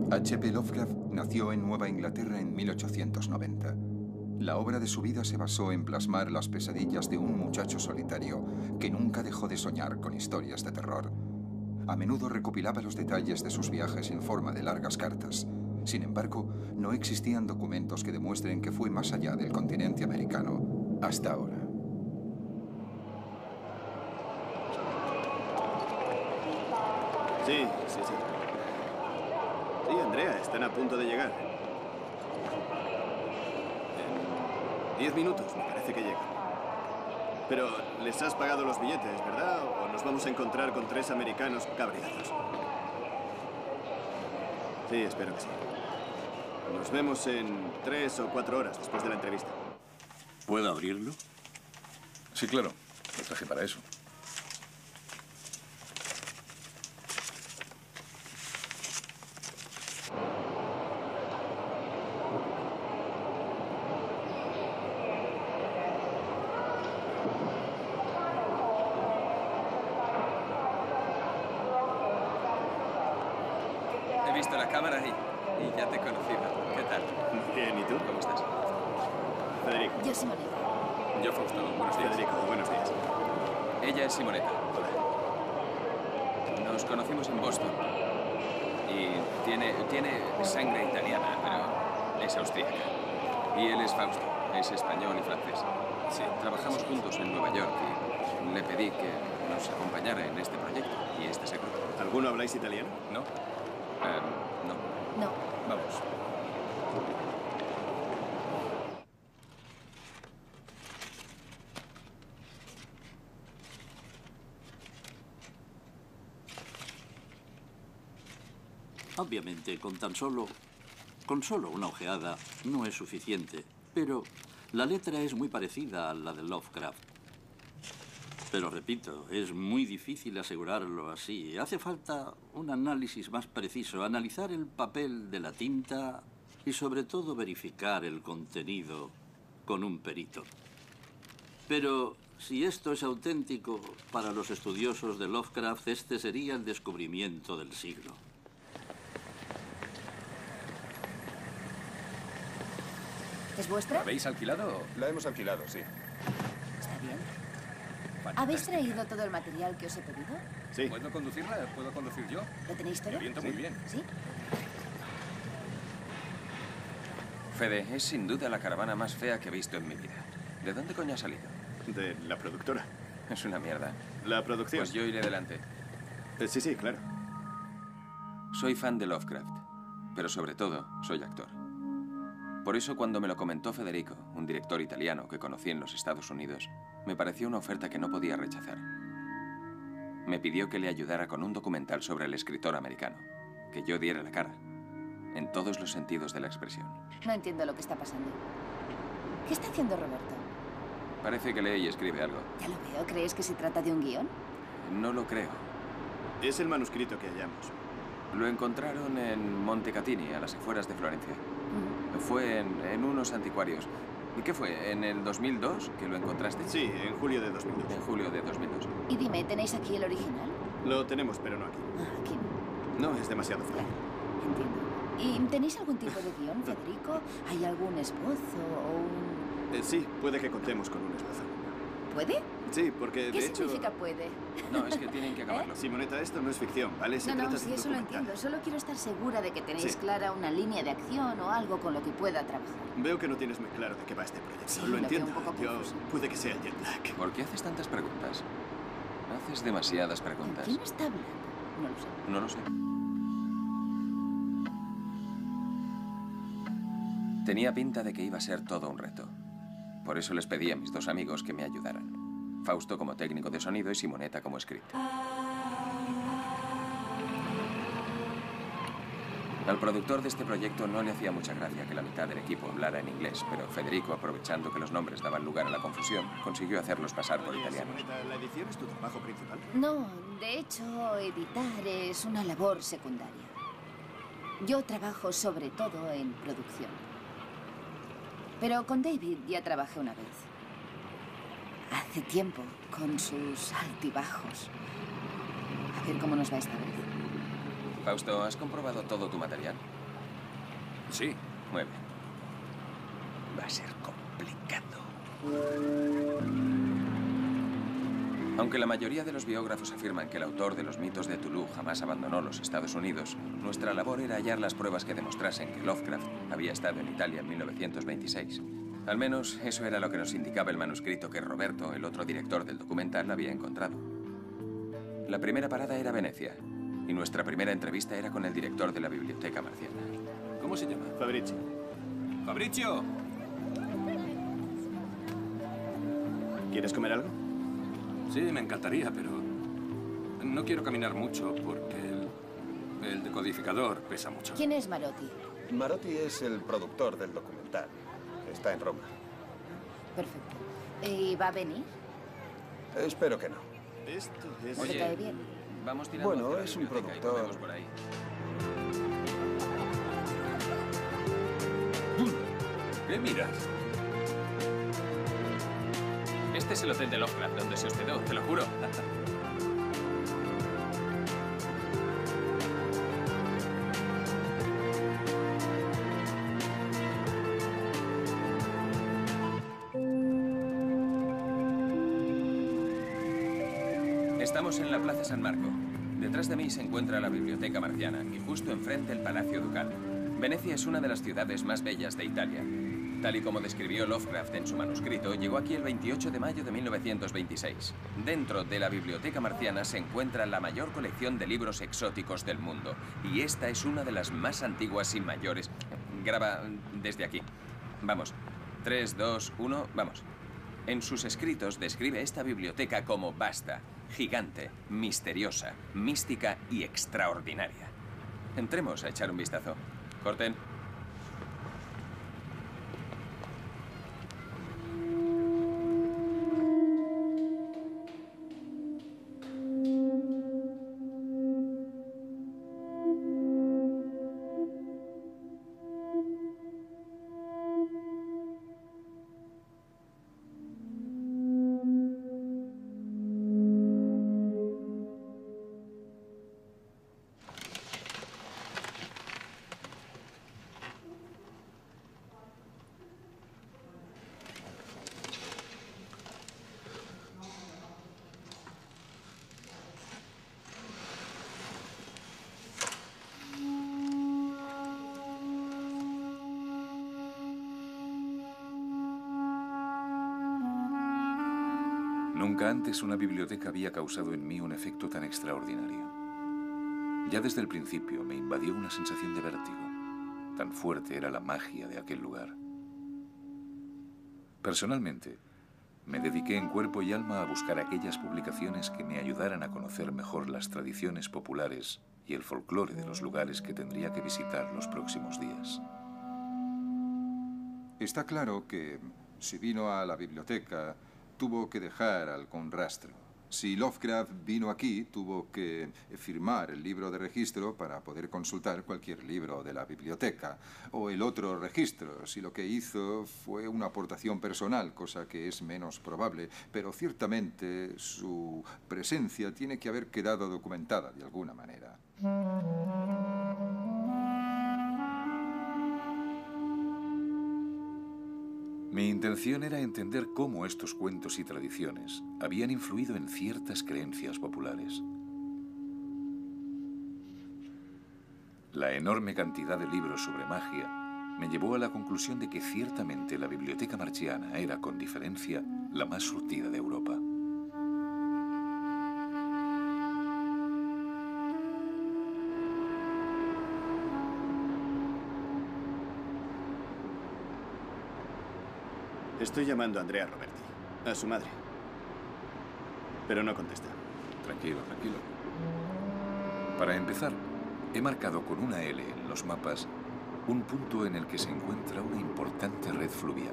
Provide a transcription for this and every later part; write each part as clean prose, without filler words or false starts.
H.P. Lovecraft nació en Nueva Inglaterra en 1890. La obra de su vida se basó en plasmar las pesadillas de un muchacho solitario que nunca dejó de soñar con historias de terror. A menudo recopilaba los detalles de sus viajes en forma de largas cartas. Sin embargo, no existían documentos que demuestren que fue más allá del continente americano hasta ahora. Sí. Sí, Andrea, están a punto de llegar. En 10 minutos, me parece que llegan. Pero les has pagado los billetes, ¿verdad? ¿O nos vamos a encontrar con 3 americanos cabreados? Sí, espero que sí. Nos vemos en 3 o 4 horas después de la entrevista. ¿Puedo abrirlo? Sí, claro. Lo traje para eso. He visto la cámara y ya te he conocido. ¿Qué tal? Bien, ¿y tú? ¿Cómo estás? Federico. Yo, Simoneta. Yo, Fausto. Buenos días. Federico, buenos días. Ella es Simoneta. Nos conocimos en Boston. Y tiene sangre italiana, pero es austríaca. Y él es Fausto. Es español y francés. Sí, trabajamos juntos en Nueva York y le pedí que nos acompañara en este proyecto. Y este se cruzó. ¿Alguno habláis italiano? ¿No? No. No. Vamos. Obviamente, con solo una ojeada no es suficiente, pero la letra es muy parecida a la de Lovecraft. Pero repito, es muy difícil asegurarlo así. Hace falta un análisis más preciso, analizar el papel de la tinta y sobre todo verificar el contenido con un perito. Pero si esto es auténtico, para los estudiosos de Lovecraft, este sería el descubrimiento del siglo. ¿Es vuestra? ¿La habéis alquilado? La hemos alquilado, sí. Está bien. ¿Habéis traído todo el material que os he pedido? Sí. ¿Puedo conducirla? ¿Puedo conducir yo? ¿Lo tenéis todo? Me oriento muy bien. ¿Sí? Fede, es sin duda la caravana más fea que he visto en mi vida. ¿De dónde coño ha salido? De la productora. Es una mierda. La producción. Pues yo iré delante. Sí, claro. Soy fan de Lovecraft, pero sobre todo soy actor. Por eso cuando me lo comentó Federico, un director italiano que conocí en los Estados Unidos, me pareció una oferta que no podía rechazar. Me pidió que le ayudara con un documental sobre el escritor americano, que yo diera la cara, en todos los sentidos de la expresión. No entiendo lo que está pasando. ¿Qué está haciendo Roberto? Parece que lee y escribe algo. Ya lo veo. ¿Crees que se trata de un guión? No lo creo. Es el manuscrito que hallamos. Lo encontraron en Montecatini, a las afueras de Florencia. Fue en unos anticuarios. ¿Y qué fue? ¿En el 2002 que lo encontraste? Sí, en julio de 2002. En julio de 2002. Y dime, ¿tenéis aquí el original? Lo tenemos, pero no aquí. Ah, aquí no. No, es demasiado feo. Entiendo. ¿Y tenéis algún tipo de guión, Federico? ¿Hay algún esbozo o un...? Sí, puede que contemos con un esbozo. ¿Puede? Sí, porque ¿Qué de hecho... significa puede? No, es que tienen que acabarlo. Simoneta, esto no es ficción, ¿vale? Se trata Sí, de un eso lo documental. entiendo. Solo quiero estar segura de que tenéis Sí. clara una línea de acción o algo con lo que pueda trabajar. Veo que no tienes muy claro de qué va este proyecto. Sí, lo lo veo entiendo. un poco Yo... confuso. Puede que sea el jet lag. ¿Por qué haces tantas preguntas? Haces demasiadas ¿Con preguntas. quién está hablando? No lo sé. No lo sé. Tenía pinta de que iba a ser todo un reto. Por eso les pedí a mis dos amigos que me ayudaran. Fausto como técnico de sonido y Simoneta como script. Al productor de este proyecto no le hacía mucha gracia que la mitad del equipo hablara en inglés, pero Federico, aprovechando que los nombres daban lugar a la confusión, consiguió hacerlos pasar por Oye, italianos. Simoneta, ¿la edición es tu trabajo principal? No, de hecho, editar es una labor secundaria. Yo trabajo sobre todo en producción. Pero con David ya trabajé una vez. Hace tiempo, con sus altibajos. A ver cómo nos va esta vez. Fausto, ¿has comprobado todo tu material? Sí. Muy bien. Va a ser complicado. Aunque la mayoría de los biógrafos afirman que el autor de los mitos de Cthulhu jamás abandonó los Estados Unidos, nuestra labor era hallar las pruebas que demostrasen que Lovecraft había estado en Italia en 1926. Al menos eso era lo que nos indicaba el manuscrito que Roberto, el otro director del documental, había encontrado. La primera parada era Venecia, y nuestra primera entrevista era con el director de la Biblioteca Marciana. ¿Cómo se llama? Fabrizio. ¡Fabrizio! ¿Quieres comer algo? Sí, me encantaría, pero no quiero caminar mucho porque el decodificador pesa mucho. ¿Quién es Marotti? Marotti es el productor del documental. Está en Roma. Perfecto. ¿Y va a venir? Espero que no. Esto es... ¿No te cae bien? Vamos tirando Bueno, hacia la es un biblioteca y productor. comemos por ahí. ¿Qué miras? Este es el hotel de Lovecraft, donde se hospedó, te lo juro. Estamos en la Plaza San Marco. Detrás de mí se encuentra la Biblioteca Marciana y justo enfrente el Palacio Ducal. Venecia es una de las ciudades más bellas de Italia. Tal y como describió Lovecraft en su manuscrito, llegó aquí el 28 de mayo de 1926. Dentro de la Biblioteca Marciana se encuentra la mayor colección de libros exóticos del mundo. Y esta es una de las más antiguas y mayores. Graba desde aquí. Vamos. 3, 2, 1, vamos. En sus escritos describe esta biblioteca como vasta, gigante, misteriosa, mística y extraordinaria. Entremos a echar un vistazo. Corten. Nunca antes una biblioteca había causado en mí un efecto tan extraordinario. Ya desde el principio me invadió una sensación de vértigo. Tan fuerte era la magia de aquel lugar. Personalmente, me dediqué en cuerpo y alma a buscar aquellas publicaciones que me ayudaran a conocer mejor las tradiciones populares y el folclore de los lugares que tendría que visitar los próximos días. Está claro que si vino a la biblioteca, tuvo que dejar algún rastro. Si Lovecraft vino aquí, tuvo que firmar el libro de registro para poder consultar cualquier libro de la biblioteca. O el otro registro, si lo que hizo fue una aportación personal, cosa que es menos probable. Pero ciertamente su presencia tiene que haber quedado documentada de alguna manera. Mi intención era entender cómo estos cuentos y tradiciones habían influido en ciertas creencias populares. La enorme cantidad de libros sobre magia me llevó a la conclusión de que ciertamente la Biblioteca Marciana era, con diferencia, la más surtida de Europa. Estoy llamando a Andrea Roberti, a su madre. Pero no contesta. Tranquilo, tranquilo. Para empezar, he marcado con una L en los mapas un punto en el que se encuentra una importante red fluvial.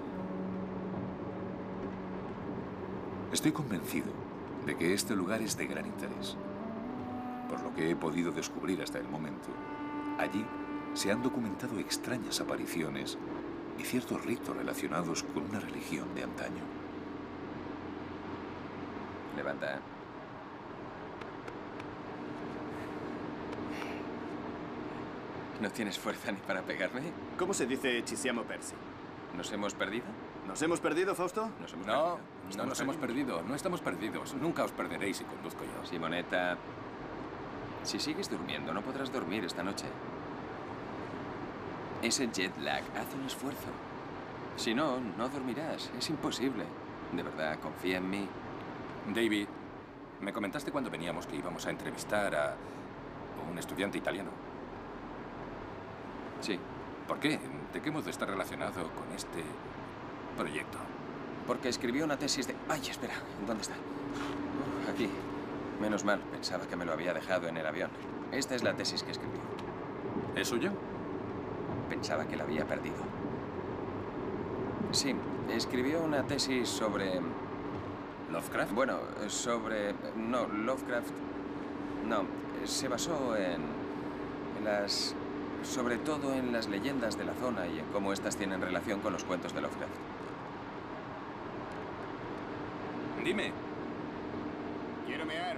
Estoy convencido de que este lugar es de gran interés. Por lo que he podido descubrir hasta el momento, allí se han documentado extrañas apariciones y ciertos ritos relacionados con una religión de antaño. ¿No tienes fuerza ni para pegarme? ¿Cómo se dice ci siamo persi? ¿Nos hemos perdido? ¿Nos hemos perdido, Fausto? ¿Nos hemos No, perdido? no nos hemos perdido. No estamos perdidos. Nunca os perderéis si conduzco yo. Simonetta, si sigues durmiendo, no podrás dormir esta noche. Ese jet lag hace un esfuerzo. Si no, no dormirás. Es imposible. De verdad, confía en mí. David, me comentaste cuando veníamos que íbamos a entrevistar a un estudiante italiano. Sí. ¿Por qué? ¿De qué modo está relacionado con este proyecto? Porque escribió una tesis de... ¡Ay, espera! ¿Dónde está? Aquí. Menos mal. Pensaba que me lo había dejado en el avión. Esta es la tesis que escribió. ¿Es suyo? Pensaba que la había perdido. Sí. Escribió una tesis sobre... ¿Lovecraft? Bueno, sobre... No, Lovecraft... No, se basó en las... Sobre todo en las leyendas de la zona y en cómo estas tienen relación con los cuentos de Lovecraft. Dime. Quiero mear.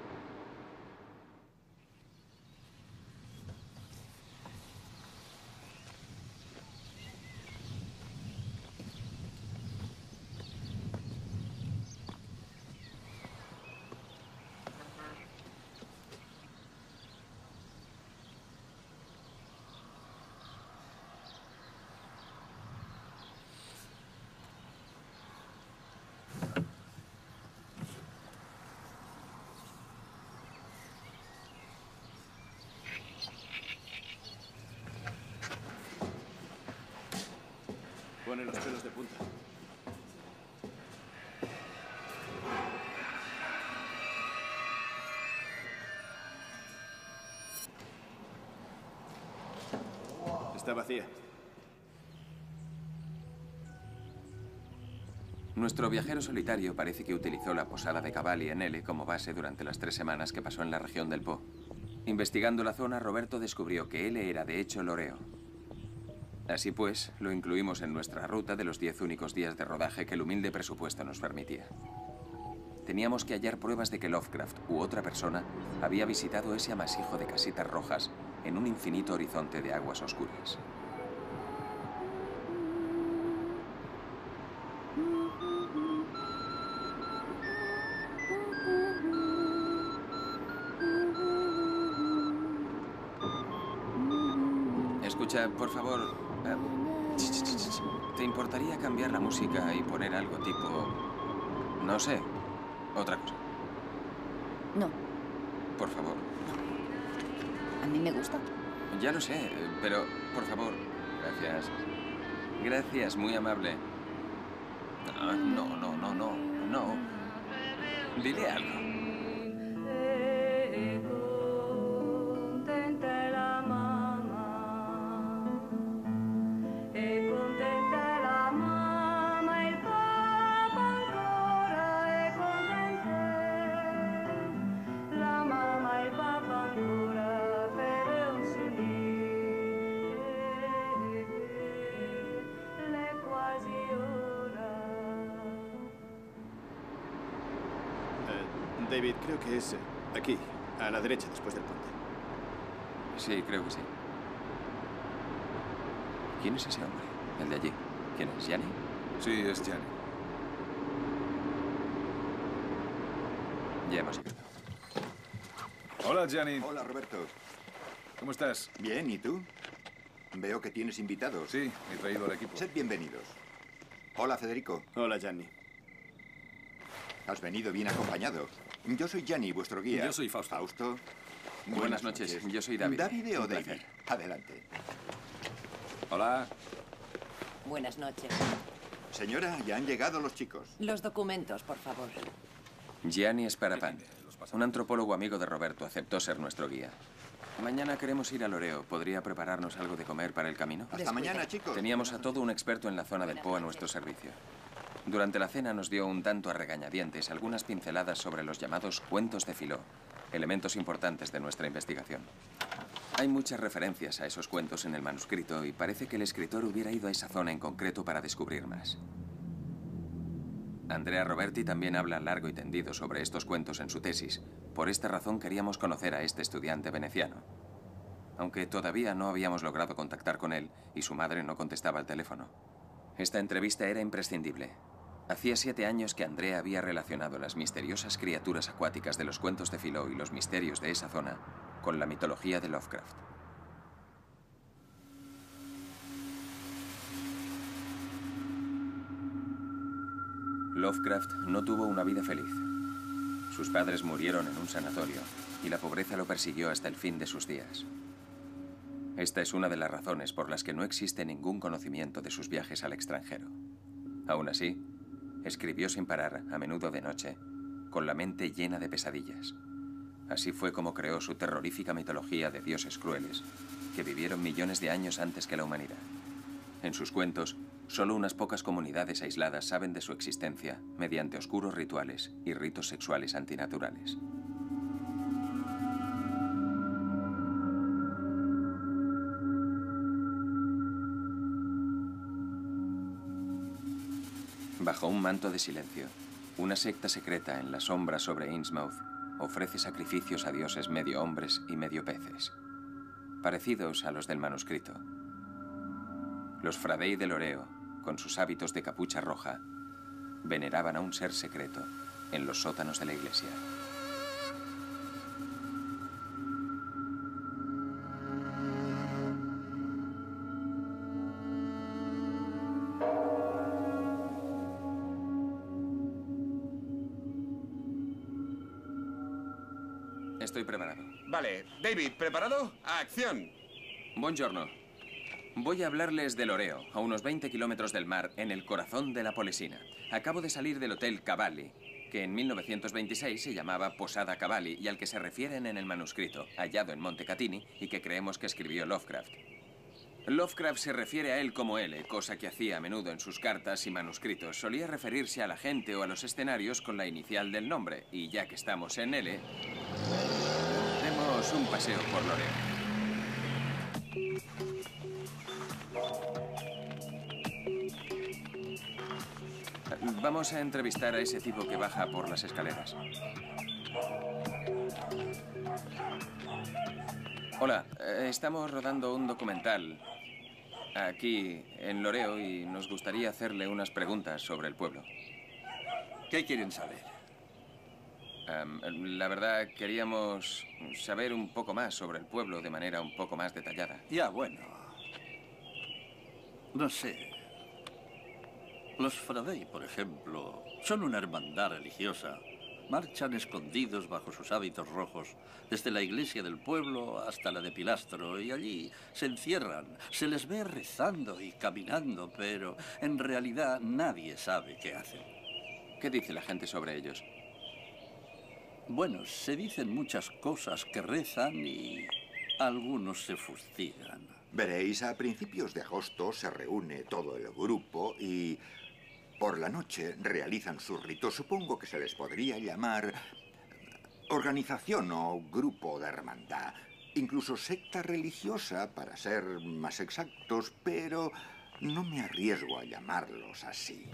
Pone los pelos de punta. Está vacía. Nuestro viajero solitario parece que utilizó la posada de Cavalli en L como base durante las 3 semanas que pasó en la región del Po. Investigando la zona, Roberto descubrió que L era de hecho Loreo. Así pues, lo incluimos en nuestra ruta de los 10 únicos días de rodaje que el humilde presupuesto nos permitía. Teníamos que hallar pruebas de que Lovecraft u otra persona había visitado ese amasijo de casitas rojas en un infinito horizonte de aguas oscuras. Escucha, por favor, ¿te importaría cambiar la música y poner algo tipo... no sé, otra cosa? No, Por favor. a mí me gusta. Ya lo sé, pero por favor, gracias. Gracias, muy amable. No. Dile algo. David, creo que es aquí, a la derecha, después del puente. Sí, creo que sí. ¿Quién es ese hombre? El de allí. ¿Quién es? ¿Gianni? Sí, es Gianni. Ya hemos llegado. Hola, Gianni. Hola, Roberto. ¿Cómo estás? Bien, ¿y tú? Veo que tienes invitados. Sí, he traído al equipo. Sed bienvenidos. Hola, Federico. Hola, Gianni. Has venido bien acompañado. Yo soy Gianni, vuestro guía. Yo soy Fausto. Fausto. Buenas noches. Yo soy David. ¿David o Un David? placer. Adelante. Hola. Buenas noches. Señora, ya han llegado los chicos. Los documentos, por favor. Gianni Sparapan, un antropólogo amigo de Roberto, aceptó ser nuestro guía. Mañana queremos ir a Loreo. ¿Podría prepararnos algo de comer para el camino? Hasta Descuida. mañana, chicos. Teníamos a todo un experto en la zona del Po a nuestro servicio. Durante la cena nos dio un tanto a regañadientes algunas pinceladas sobre los llamados cuentos de Filó, elementos importantes de nuestra investigación. Hay muchas referencias a esos cuentos en el manuscrito y parece que el escritor hubiera ido a esa zona en concreto para descubrir más. Andrea Roberti también habla largo y tendido sobre estos cuentos en su tesis. Por esta razón queríamos conocer a este estudiante veneciano. aunque todavía no habíamos logrado contactar con él y su madre no contestaba el teléfono. Esta entrevista era imprescindible. Hacía 7 años que Andrea había relacionado las misteriosas criaturas acuáticas de los cuentos de Filó y los misterios de esa zona con la mitología de Lovecraft. Lovecraft no tuvo una vida feliz. Sus padres murieron en un sanatorio y la pobreza lo persiguió hasta el fin de sus días. Esta es una de las razones por las que no existe ningún conocimiento de sus viajes al extranjero. Aún así, escribió sin parar, a menudo de noche, con la mente llena de pesadillas. Así fue como creó su terrorífica mitología de dioses crueles, que vivieron millones de años antes que la humanidad. En sus cuentos, solo unas pocas comunidades aisladas saben de su existencia mediante oscuros rituales y ritos sexuales antinaturales. Bajo un manto de silencio, una secta secreta en la sombra sobre Innsmouth ofrece sacrificios a dioses medio hombres y medio peces, parecidos a los del manuscrito. Los Fradei de Loreo, con sus hábitos de capucha roja, veneraban a un ser secreto en los sótanos de la iglesia. Estoy preparado. Vale. David, ¿preparado? ¡Acción! Buongiorno. Voy a hablarles de Loreo, a unos 20 kilómetros del mar, en el corazón de la Polesina. Acabo de salir del Hotel Cavalli, que en 1926 se llamaba Posada Cavalli y al que se refieren en el manuscrito, hallado en Montecatini y que creemos que escribió Lovecraft. Lovecraft se refiere a él como L, cosa que hacía a menudo en sus cartas y manuscritos. Solía referirse a la gente o a los escenarios con la inicial del nombre, y ya que estamos en L, demos un paseo por Loreo. Vamos a entrevistar a ese tipo que baja por las escaleras. Hola, estamos rodando un documental aquí en Loreo y nos gustaría hacerle unas preguntas sobre el pueblo. ¿Qué quieren saber? La verdad, queríamos saber un poco más sobre el pueblo de manera un poco más detallada. Ya, bueno. No sé. Los Fradei, por ejemplo, son una hermandad religiosa. Marchan escondidos bajo sus hábitos rojos, desde la iglesia del pueblo hasta la de Pilastro, y allí se encierran. Se les ve rezando y caminando, pero en realidad nadie sabe qué hacen. ¿Qué dice la gente sobre ellos? Bueno, se dicen muchas cosas, que rezan y algunos se fustigan. Veréis, a principios de agosto se reúne todo el grupo y por la noche realizan sus ritos. Supongo que se les podría llamar organización o grupo de hermandad. Incluso secta religiosa, para ser más exactos, pero no me arriesgo a llamarlos así.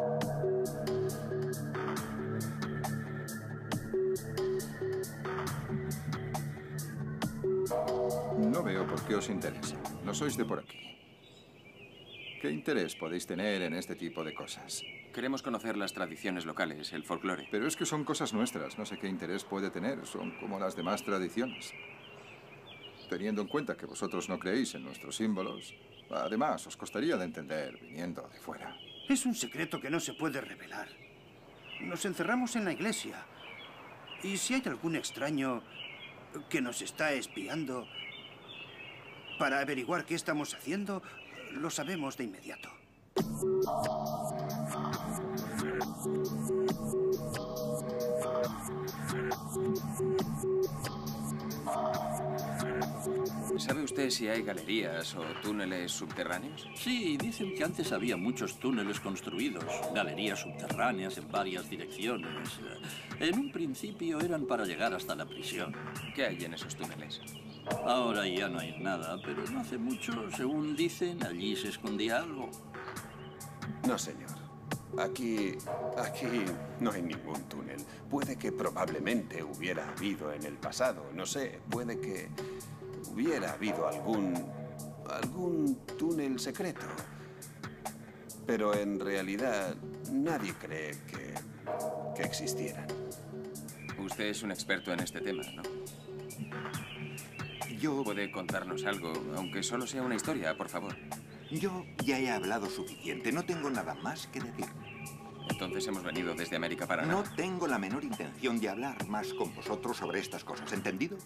No veo por qué os interesa. No sois de por aquí. ¿Qué interés podéis tener en este tipo de cosas? Queremos conocer las tradiciones locales, el folclore. Pero es que son cosas nuestras. No sé qué interés puede tener. Son como las demás tradiciones. Teniendo en cuenta que vosotros no creéis en nuestros símbolos, además, os costaría de entender viniendo de fuera. Es un secreto que no se puede revelar. Nos encerramos en la iglesia. Y si hay algún extraño que nos está espiando, para averiguar qué estamos haciendo, lo sabemos de inmediato. ¿Sabe usted si hay galerías o túneles subterráneos? Sí, dicen que antes había muchos túneles construidos, galerías subterráneas en varias direcciones. En un principio eran para llegar hasta la prisión. ¿Qué hay en esos túneles? Ahora ya no hay nada, pero no hace mucho, según dicen, allí se escondía algo. No, señor. Aquí no hay ningún túnel. Puede que probablemente hubiera habido en el pasado. No sé, puede que hubiera habido algún túnel secreto. Pero en realidad nadie cree que existieran. Usted es un experto en este tema, ¿no? ¿Puede contarnos algo, aunque solo sea una historia, por favor? Yo ya he hablado suficiente. No tengo nada más que decir. Entonces hemos venido desde América para No nada. tengo la menor intención de hablar más con vosotros sobre estas cosas. ¿Entendido?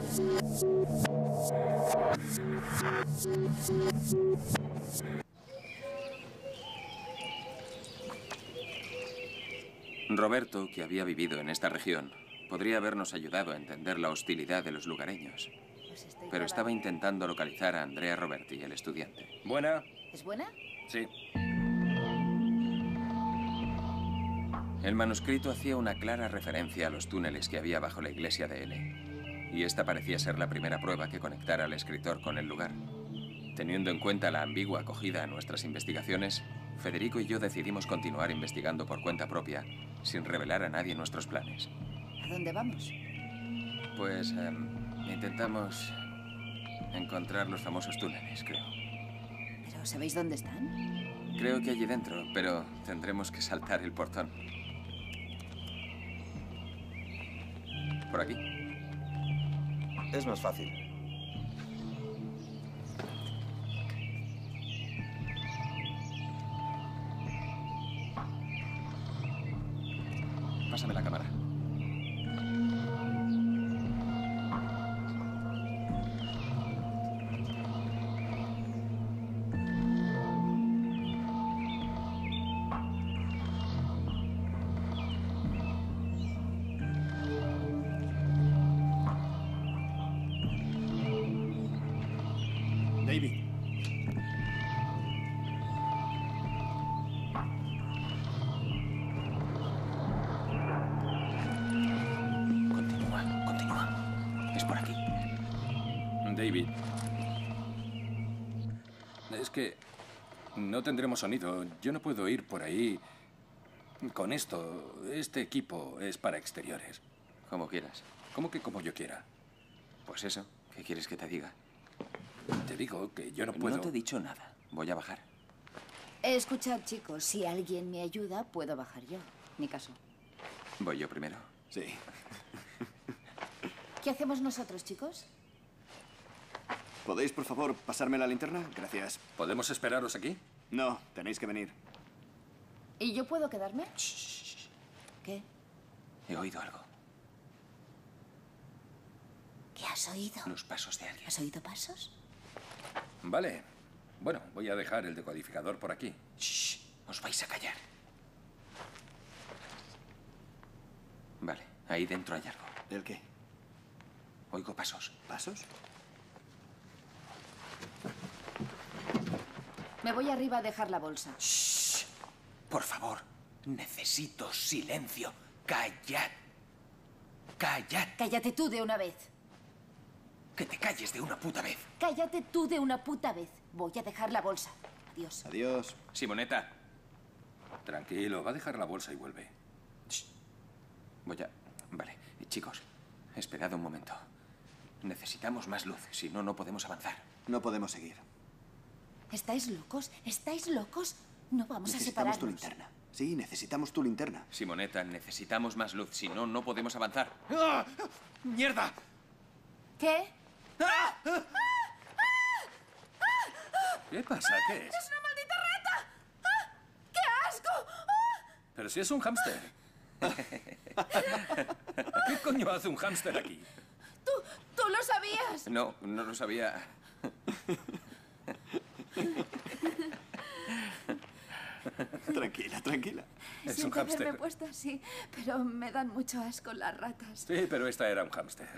Roberto, que había vivido en esta región, podría habernos ayudado a entender la hostilidad de los lugareños. Pero estaba intentando localizar a Andrea Roberti, el estudiante. ¿Buena? ¿Es buena? Sí. El manuscrito hacía una clara referencia a los túneles que había bajo la iglesia de N. Y esta parecía ser la primera prueba que conectara al escritor con el lugar. Teniendo en cuenta la ambigua acogida a nuestras investigaciones, Federico y yo decidimos continuar investigando por cuenta propia, sin revelar a nadie nuestros planes. ¿A dónde vamos? Pues intentamos encontrar los famosos túneles, creo. ¿Pero sabéis dónde están? Creo que allí dentro, pero tendremos que saltar el portón. ¿Por aquí? Es más fácil. Pásame la cámara. David. Continúa. Es por aquí. David. Es que no tendremos sonido. Yo no puedo ir por ahí con esto. Este equipo es para exteriores. Como quieras. ¿Cómo que como yo quiera? Pues eso. ¿Qué quieres que te diga? Te digo que yo no puedo... No te he dicho nada. Voy a bajar. Escuchad, chicos, si alguien me ayuda, puedo bajar yo. Ni caso. ¿Voy yo primero? Sí. ¿Qué hacemos nosotros, chicos? ¿Podéis, por favor, pasarme la linterna? Gracias. ¿Podemos esperaros aquí? No, tenéis que venir. ¿Y yo puedo quedarme? ¿Qué? He oído algo. ¿Qué has oído? Los pasos de alguien. ¿Has oído pasos? Vale. Bueno, voy a dejar el decodificador por aquí. Shh. Os vais a callar. Vale, ahí dentro hay algo. ¿El qué? Oigo pasos. ¿Pasos? Me voy arriba a dejar la bolsa. Shh. Por favor, necesito silencio. Callad. Callad. Cállate tú de una vez. Que te calles de una puta vez. Cállate tú de una puta vez. Voy a dejar la bolsa. Adiós. Adiós. Simoneta. Tranquilo, va a dejar la bolsa y vuelve. Shh. Voy a... Vale, chicos, esperad un momento. Necesitamos más luz, si no, no podemos avanzar. No podemos seguir. ¿Estáis locos? ¿Estáis locos? No vamos a Necesitamos separarnos. tu linterna. Sí, necesitamos tu linterna. Simoneta, necesitamos más luz, si no, no podemos avanzar. ¡Ah! ¡Mierda! ¿Qué? ¿Qué pasa? ¿Qué es? ¡Es una maldita rata! ¡Ah! ¡Qué asco! Pero si es un hámster. ¿Qué coño hace un hámster aquí? ¡Tú lo sabías! No, no lo sabía. Tranquila, tranquila. Es un Siento haberme hámster. puesto así, pero me dan mucho asco las ratas. Sí, pero esta era un hámster.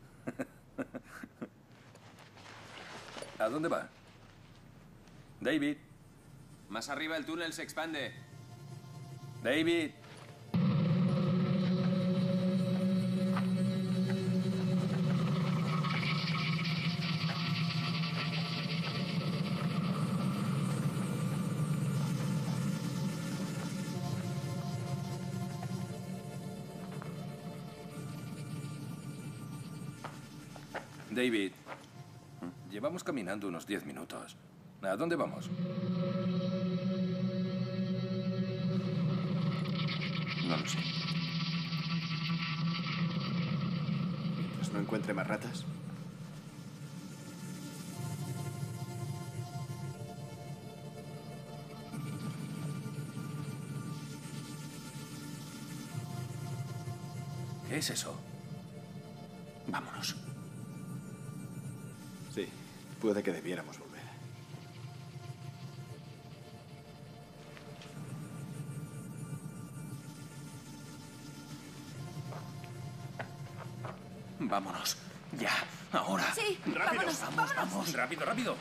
¿A dónde va? David. Más arriba el túnel se expande. David. David, Llevamos caminando unos 10 minutos. ¿A dónde vamos? No lo sé. Mientras no encuentre más ratas. ¿Qué es eso? Vámonos. Sí, puede que debiéramos volver. Vámonos. Ya, ahora. Sí, ¡Rápido! vámonos. ¡Vamos! ¡Rápido, rápido!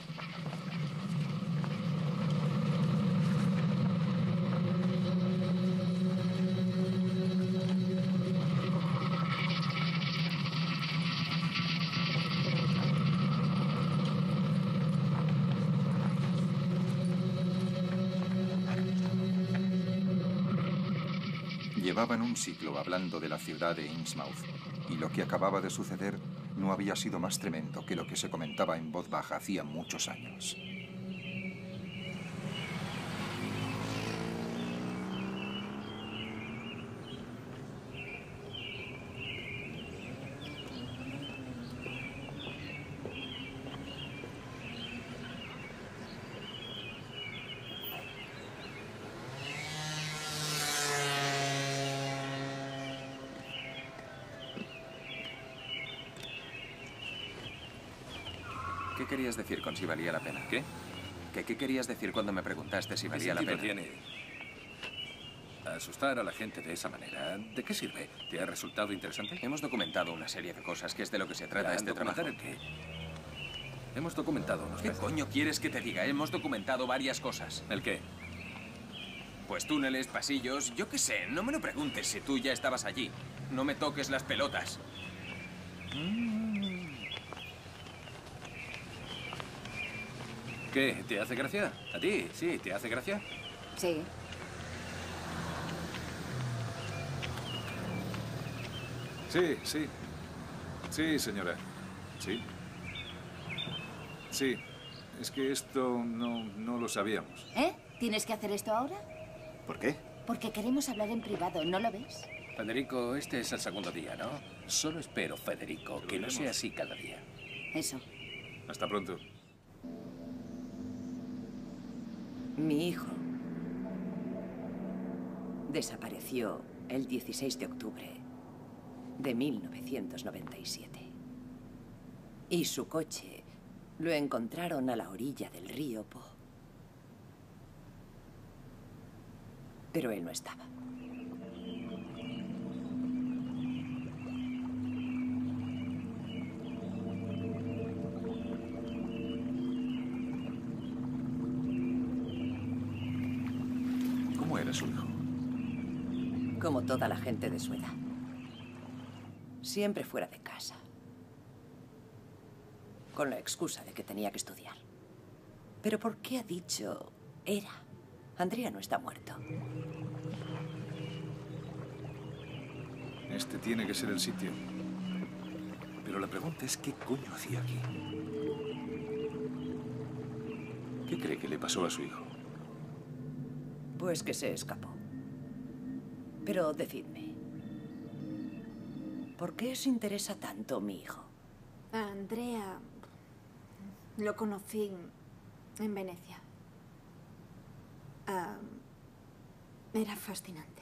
Llevaban un siglo hablando de la ciudad de Innsmouth, y lo que acababa de suceder no había sido más tremendo que lo que se comentaba en voz baja hacía muchos años. ¿Qué querías decir con si valía la pena? ¿Qué? ¿Qué querías decir cuando me preguntaste si valía la ¿Qué pena? sentido tiene asustar a la gente de esa manera? ¿De qué sirve? ¿Te ha resultado interesante? Hemos documentado una serie de cosas, que es de lo que se trata este trabajo. ¿Documentar el qué? Hemos documentado unos ¿Qué peces. coño quieres que te diga? Hemos documentado varias cosas. ¿El qué? Pues túneles, pasillos, yo qué sé. No me lo preguntes si tú ya estabas allí. No me toques las pelotas. ¿Qué? ¿Te hace gracia? ¿A ti? ¿Sí? ¿Te hace gracia? Sí. Sí, sí. Sí, señora. Sí. Sí. Es que esto no lo sabíamos. ¿Eh? ¿Tienes que hacer esto ahora? ¿Por qué? Porque queremos hablar en privado, ¿no lo ves? Federico, este es el segundo día, ¿no? Solo espero, Federico, que no sea así cada día. Eso. Hasta pronto. Mi hijo desapareció el 16 de octubre de 1997. Y su coche lo encontraron a la orilla del río Po. Pero él no estaba. ¿Cómo era su hijo? Como toda la gente de su edad. Siempre fuera de casa. Con la excusa de que tenía que estudiar. ¿Pero por qué ha dicho era? Andrea no está muerto. Este tiene que ser el sitio. Pero la pregunta es, ¿qué coño hacía aquí? ¿Qué cree que le pasó a su hijo? Pues que se escapó. Pero decidme, ¿por qué os interesa tanto mi hijo? A Andrea lo conocí en Venecia. Era fascinante.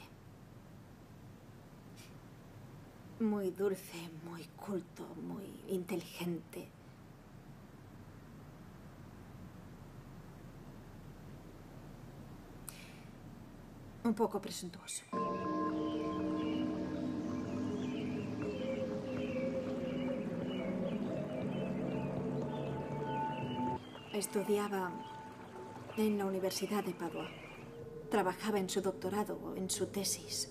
Muy dulce, muy culto, muy inteligente. Un poco presuntuoso. Estudiaba en la Universidad de Padua. Trabajaba en su doctorado, en su tesis.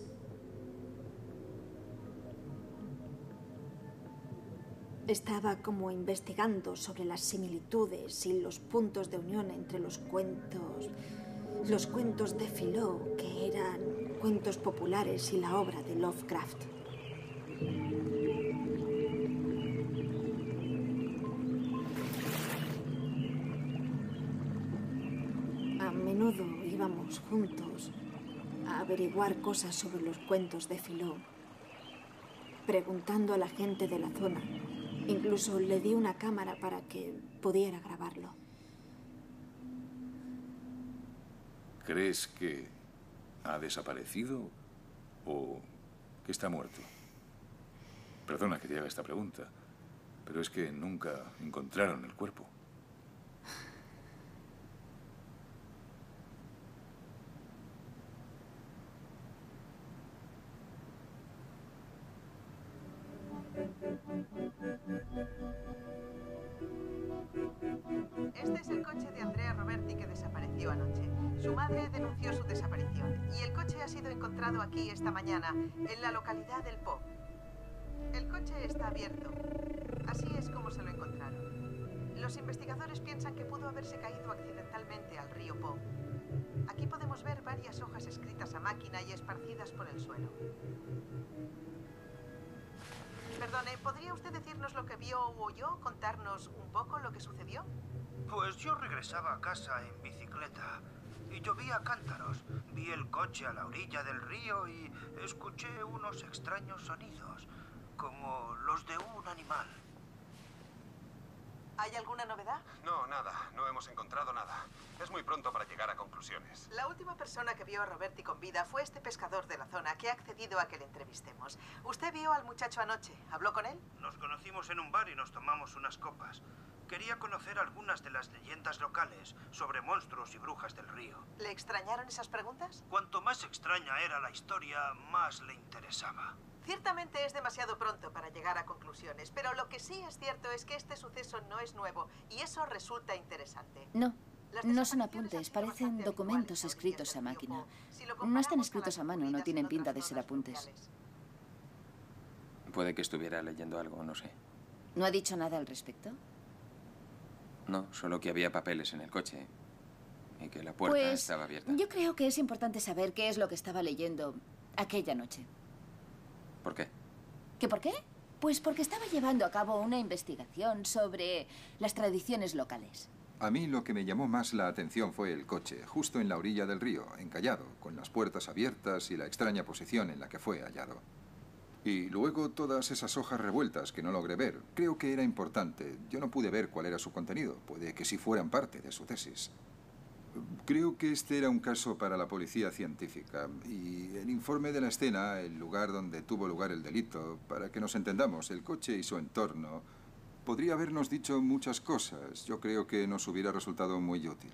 Estaba como investigando sobre las similitudes y los puntos de unión entre los cuentos de Philou, que eran cuentos populares, y la obra de Lovecraft. íbamos juntos a averiguar cosas sobre los cuentos de Philo, preguntando a la gente de la zona. Incluso le di una cámara para que pudiera grabarlo. ¿Crees que ha desaparecido o que está muerto? Perdona que te haga esta pregunta, pero es que nunca encontraron el cuerpo. Este es el coche de Andrea Roberti que desapareció anoche. Su madre denunció su desaparición y el coche ha sido encontrado aquí esta mañana, en la localidad del Po. El coche está abierto. Así es como se lo encontraron. Los investigadores piensan que pudo haberse caído accidentalmente al río Po. Aquí podemos ver varias hojas escritas a máquina y esparcidas por el suelo. Perdone, ¿podría usted decirnos lo que vio o oyó? ¿Contarnos un poco lo que sucedió? Pues yo regresaba a casa en bicicleta y llovía cántaros. Vi el coche a la orilla del río y escuché unos extraños sonidos, como los de un animal. ¿Hay alguna novedad? No, nada. No hemos encontrado nada. Es muy pronto para llegar a conclusiones. La última persona que vio a Roberti con vida fue este pescador de la zona que ha accedido a que le entrevistemos. ¿Usted vio al muchacho anoche? ¿Habló con él? Nos conocimos en un bar y nos tomamos unas copas. Quería conocer algunas de las leyendas locales sobre monstruos y brujas del río. ¿Le extrañaron esas preguntas? Cuanto más extraña era la historia, más le interesaba. Ciertamente es demasiado pronto para llegar a conclusiones, pero lo que sí es cierto es que este suceso no es nuevo y eso resulta interesante. No son apuntes, parecen documentos escritos a máquina. No están escritos a mano, no tienen pinta de ser apuntes. Puede que estuviera leyendo algo, no sé. ¿No ha dicho nada al respecto? No, solo que había papeles en el coche y que la puerta estaba abierta. Yo creo que es importante saber qué es lo que estaba leyendo aquella noche. ¿Por qué? ¿Qué por qué? Pues porque estaba llevando a cabo una investigación sobre las tradiciones locales. A mí lo que me llamó más la atención fue el coche, justo en la orilla del río, encallado, con las puertas abiertas y la extraña posición en la que fue hallado. Y luego todas esas hojas revueltas que no logré ver. Creo que era importante. Yo no pude ver cuál era su contenido. Puede que sí fueran parte de su tesis. Creo que este era un caso para la policía científica. Y el informe de la escena, el lugar donde tuvo lugar el delito, para que nos entendamos, el coche y su entorno, podría habernos dicho muchas cosas. Yo creo que nos hubiera resultado muy útil.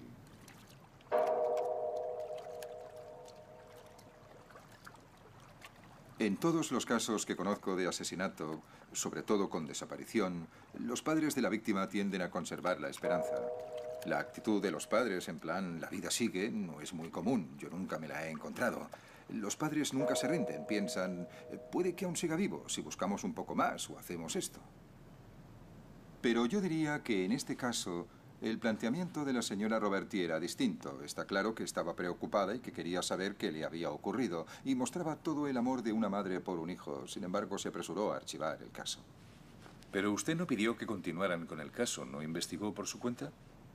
En todos los casos que conozco de asesinato, sobre todo con desaparición, los padres de la víctima tienden a conservar la esperanza. La actitud de los padres, en plan, la vida sigue, no es muy común. Yo nunca me la he encontrado. Los padres nunca se rinden, piensan, puede que aún siga vivo si buscamos un poco más o hacemos esto. Pero yo diría que en este caso, el planteamiento de la señora Roberti era distinto. Está claro que estaba preocupada y que quería saber qué le había ocurrido. Y mostraba todo el amor de una madre por un hijo. Sin embargo, se apresuró a archivar el caso. Pero usted no pidió que continuaran con el caso, ¿no investigó por su cuenta?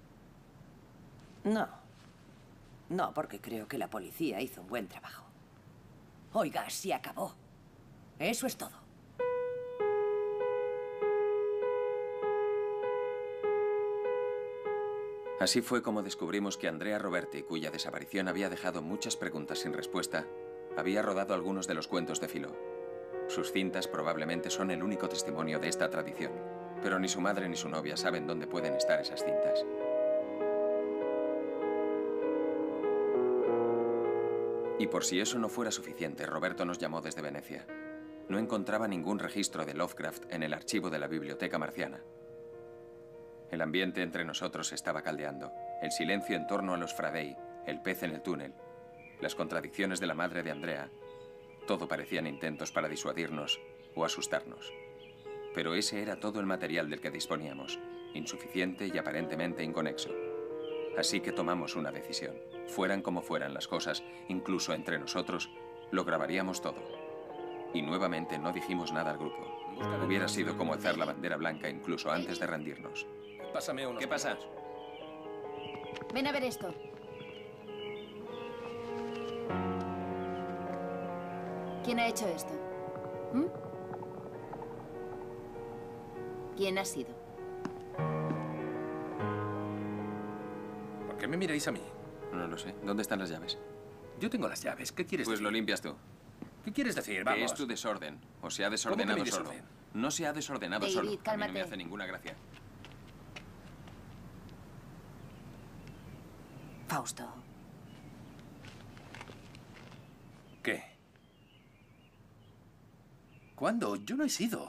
No. No, porque creo que la policía hizo un buen trabajo. Oiga, se acabó. Eso es todo. Así fue como descubrimos que Andrea Roberti, cuya desaparición había dejado muchas preguntas sin respuesta, había rodado algunos de los cuentos de Philo. Sus cintas probablemente son el único testimonio de esta tradición, pero ni su madre ni su novia saben dónde pueden estar esas cintas. Y por si eso no fuera suficiente, Roberto nos llamó desde Venecia. No encontraba ningún registro de Lovecraft en el archivo de la Biblioteca Marciana. El ambiente entre nosotros estaba caldeando. El silencio en torno a los Fradei, el pez en el túnel, las contradicciones de la madre de Andrea, todo parecían intentos para disuadirnos o asustarnos. Pero ese era todo el material del que disponíamos, insuficiente y aparentemente inconexo. Así que tomamos una decisión. Fueran como fueran las cosas, incluso entre nosotros, lo grabaríamos todo. Y nuevamente no dijimos nada al grupo. Hubiera sido como alzar la bandera blanca incluso antes de rendirnos. Pásame uno. ¿Qué pasa? Ven a ver esto. ¿Quién ha hecho esto? ¿Mm? ¿Quién ha sido? ¿Por qué me miráis a mí? No lo sé. ¿Dónde están las llaves? Yo tengo las llaves. ¿Qué quieres Pues decir? lo limpias tú. ¿Qué quieres decir? Que Vamos. es tu desorden. O se ha ¿Cómo que desordenado mi solo. desorden? No se ha desordenado David, solo. A mí no cálmate. me hace ninguna gracia. Fausto. ¿Qué? ¿Cuándo? Yo no he sido.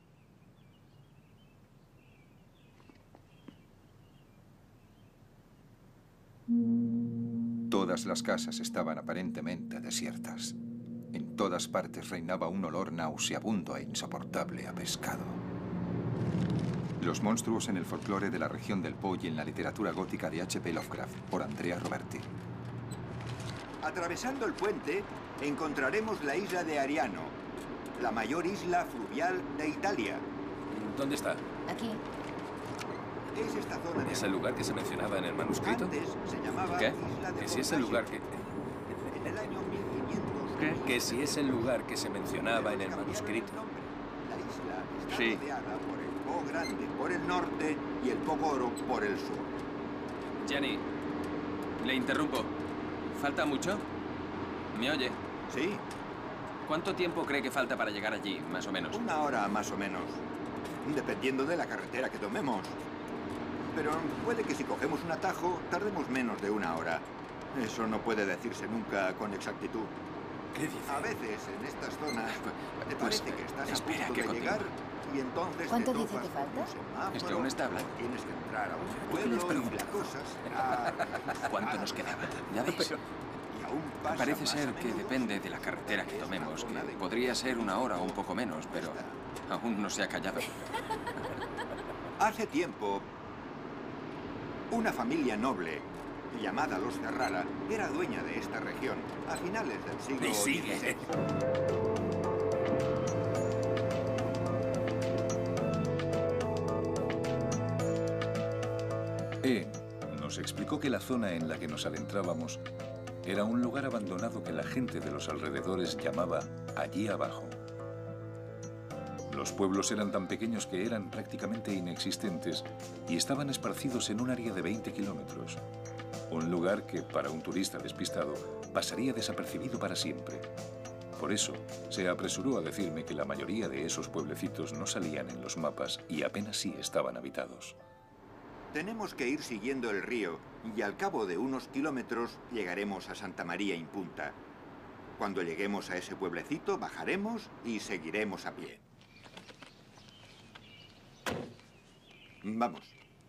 Todas las casas estaban aparentemente desiertas. En todas partes reinaba un olor nauseabundo e insoportable a pescado. Los monstruos en el folclore de la región del Po y en la literatura gótica de H.P. Lovecraft, por Andrea Roberti. Atravesando el puente, encontraremos la isla de Ariano, la mayor isla fluvial de Italia. ¿Dónde está? Aquí. Es esta zona de... ¿Es el lugar que se mencionaba en el manuscrito? Antes se llamaba ¿Qué? Isla de Que si es el lugar que... En el año 1500... ¿Qué? Que si es el lugar que se mencionaba en el manuscrito. La isla está Sí. rodeada por el Po Grande por el norte y el Po Goro por el sur. Gianni, le interrumpo. ¿Falta mucho? ¿Me oye? Sí. ¿Cuánto tiempo cree que falta para llegar allí, más o menos? Una hora más o menos, dependiendo de la carretera que tomemos. Pero puede que si cogemos un atajo, tardemos menos de una hora. Eso no puede decirse nunca con exactitud. ¿Qué dice? A veces en estas zonas te Pues, parece que estás espera a punto que de continúe. llegar y entonces ¿Cuánto te dice topas que falta? con un semáforo, Es que aún está hablando. Tienes que entrar a un ¿Por qué les pueblo y la preguntas? cosa será... ¿Cuánto nos quedaba? ¿Ya veis? Y aún pasa Parece más ser a que menudo. depende de la carretera que tomemos, que podría ser una hora o un poco menos, pero aún no se ha callado. Hace tiempo, una familia noble llamada los Ferrara era dueña de esta región a finales del siglo Y sigue. XVI. Nos explicó que la zona en la que nos adentrábamos era un lugar abandonado que la gente de los alrededores llamaba allí abajo. Los pueblos eran tan pequeños que eran prácticamente inexistentes y estaban esparcidos en un área de 20 kilómetros. Un lugar que, para un turista despistado, pasaría desapercibido para siempre. Por eso, se apresuró a decirme que la mayoría de esos pueblecitos no salían en los mapas y apenas sí estaban habitados. Tenemos que ir siguiendo el río y al cabo de unos kilómetros llegaremos a Santa María in Punta. Cuando lleguemos a ese pueblecito, bajaremos y seguiremos a pie. Vamos.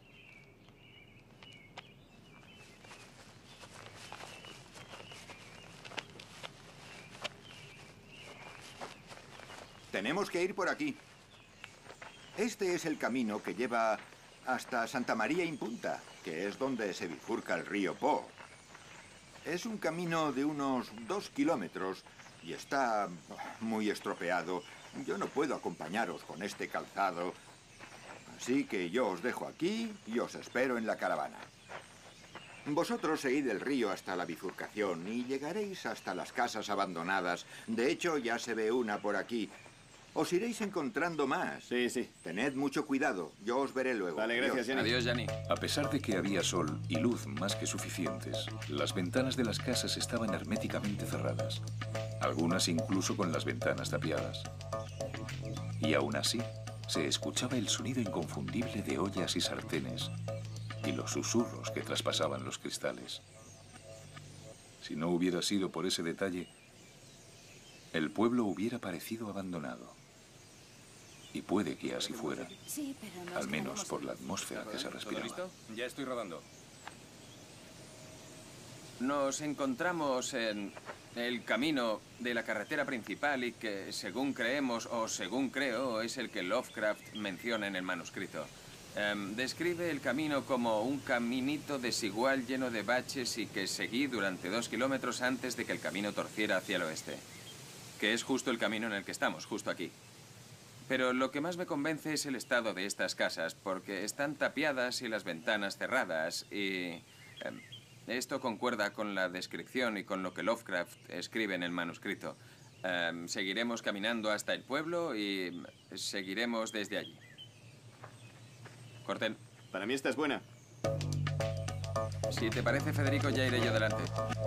Tenemos que ir por aquí. Este es el camino que lleva hasta Santa María in Punta, que es donde se bifurca el río Po. Es un camino de unos 2 kilómetros y está muy estropeado. Yo no puedo acompañaros con este calzado, así que yo os dejo aquí y os espero en la caravana. Vosotros seguid el río hasta la bifurcación y llegaréis hasta las casas abandonadas. De hecho, ya se ve una por aquí. Os iréis encontrando más. Sí, sí. Tened mucho cuidado. Yo os veré luego. Vale, gracias, Gianni. Adiós, Gianni. A pesar de que había sol y luz más que suficientes, las ventanas de las casas estaban herméticamente cerradas, algunas incluso con las ventanas tapiadas. Y aún así, se escuchaba el sonido inconfundible de ollas y sartenes y los susurros que traspasaban los cristales. Si no hubiera sido por ese detalle, el pueblo hubiera parecido abandonado. Y puede que así fuera, Sí, pero nos al menos quedaremos por la aquí. atmósfera que se ¿Todo respiraba. listo? Ya estoy rodando. Nos encontramos en el camino de la carretera principal y que, según creemos, o según creo, es el que Lovecraft menciona en el manuscrito. Describe el camino como un caminito desigual lleno de baches y que seguí durante 2 kilómetros antes de que el camino torciera hacia el oeste. Que es justo el camino en el que estamos, justo aquí. Pero lo que más me convence es el estado de estas casas, porque están tapiadas y las ventanas cerradas y... esto concuerda con la descripción y con lo que Lovecraft escribe en el manuscrito. Seguiremos caminando hasta el pueblo y seguiremos desde allí. Corten. Para mí esta es buena. Si te parece, Federico, ya iré yo delante.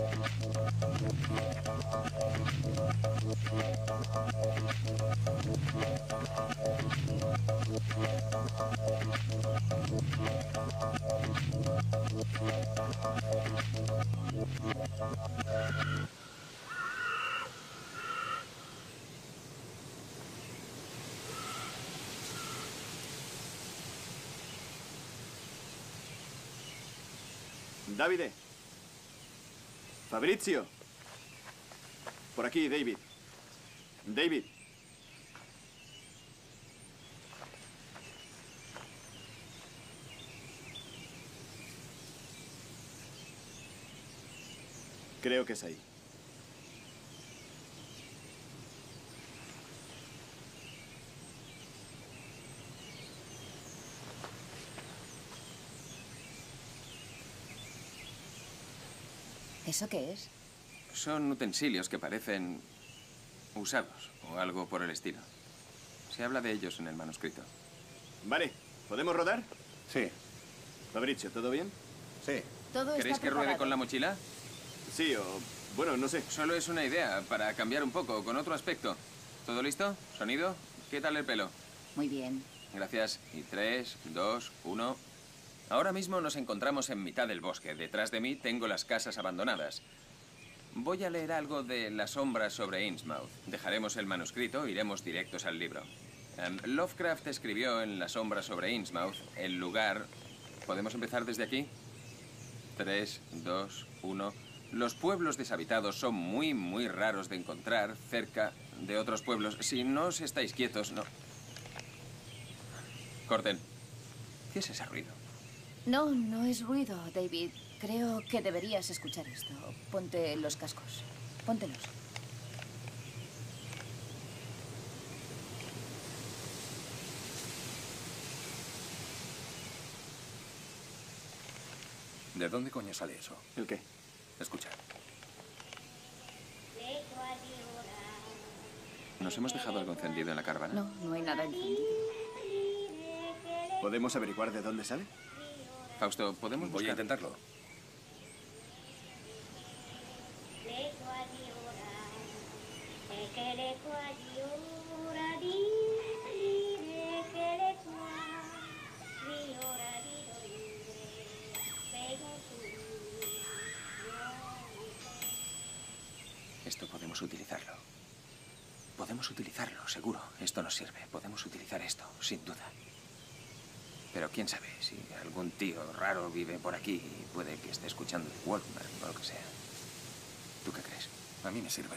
Davide. Fabrizio. Por aquí, David. David. Creo que es ahí. ¿Eso qué es? Son utensilios que parecen usados o algo por el estilo. Se habla de ellos en el manuscrito. Vale, ¿podemos rodar? Sí. Fabrizio, ¿todo bien? Sí. Todo ¿Queréis está que ruede preparado. con la mochila? Sí, o... bueno, no sé. Solo es una idea, para cambiar un poco, con otro aspecto. ¿Todo listo? ¿Sonido? ¿Qué tal el pelo? Muy bien. Gracias. Y 3, 2, 1... Ahora mismo nos encontramos en mitad del bosque. Detrás de mí tengo las casas abandonadas. Voy a leer algo de Las sombras sobre Innsmouth. Dejaremos el manuscrito, iremos directos al libro. Lovecraft escribió en Las sombras sobre Innsmouth el lugar... ¿Podemos empezar desde aquí? 3, 2, 1... Los pueblos deshabitados son muy, muy raros de encontrar cerca de otros pueblos. Si no os estáis quietos, no... Corten. ¿Qué es ese ruido? No, no es ruido, David. Creo que deberías escuchar esto. Ponte los cascos. Póntelos. ¿De dónde coño sale eso? ¿El qué? Escucha. ¿Nos hemos dejado algo encendido en la caravana? No, no hay nada encendido. ¿Podemos averiguar de dónde sale? Fausto, ¿podemos Voy a buscar? intentarlo. Esto podemos utilizarlo. Podemos utilizarlo, seguro. Esto nos sirve. Podemos utilizar esto, sin duda. Pero quién sabe, si algún tío raro vive por aquí y puede que esté escuchando el Walkman o lo que sea. ¿Tú qué crees? A mí me sirve.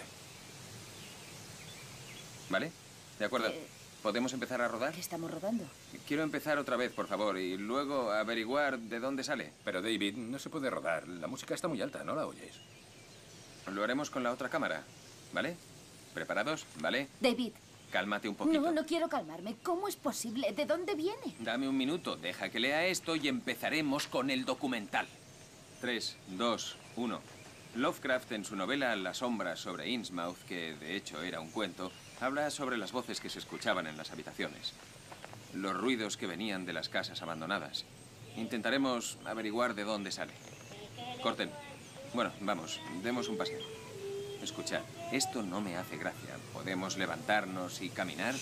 ¿Vale? De acuerdo. ¿Podemos empezar a rodar? ¿Qué estamos rodando? Quiero empezar otra vez, por favor, y luego averiguar de dónde sale. Pero, David, no se puede rodar. La música está muy alta, ¿no la oyes? Lo haremos con la otra cámara, ¿vale? ¿Preparados? ¿Vale? David. Cálmate un poquito. No, no quiero calmarme. ¿Cómo es posible? ¿De dónde viene? Dame un minuto, deja que lea esto y empezaremos con el documental. 3, 2, 1. Lovecraft, en su novela Las sombras sobre Innsmouth, que de hecho era un cuento, habla sobre las voces que se escuchaban en las habitaciones. Los ruidos que venían de las casas abandonadas. Intentaremos averiguar de dónde sale. Corten. Bueno, vamos, demos un paseo. Escuchad, esto no me hace gracia. ¿Podemos levantarnos y caminar?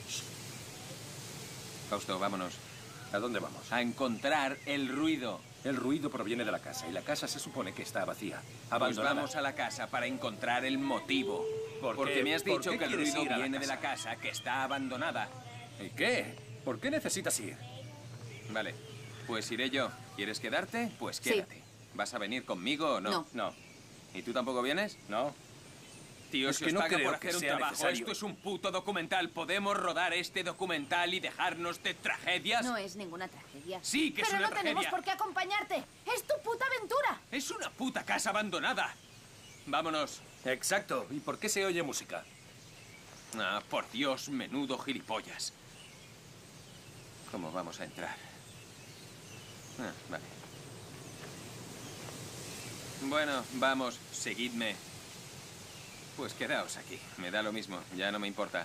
Fausto, vámonos. ¿A dónde vamos? A encontrar el ruido. El ruido proviene de la casa y la casa se supone que está vacía. Pues Abandonada. vamos a la casa para encontrar el motivo. Porque me has ¿Por dicho qué que el quieres ruido ir a la viene de casa? la casa, que está abandonada. ¿Y qué? ¿Por qué necesitas ir? Vale, pues iré yo. ¿Quieres quedarte? Pues Sí. quédate. ¿Vas a venir conmigo o no? No. No. ¿Y tú tampoco vienes? No. Tío, Es si que os no paga creo por que hacer un sea trabajo. necesario. Esto es un puto documental. ¿Podemos rodar este documental y dejarnos de tragedias? No es ninguna tragedia. Sí que es Pero una no tenemos tragedia. por qué acompañarte. Es tu puta aventura. Es una puta casa abandonada. Vámonos. Exacto. ¿Y por qué se oye música? Ah, por Dios, menudo gilipollas. ¿Cómo vamos a entrar? Ah, vale. Bueno, vamos, seguidme. Pues quedaos aquí. Me da lo mismo. Ya no me importa.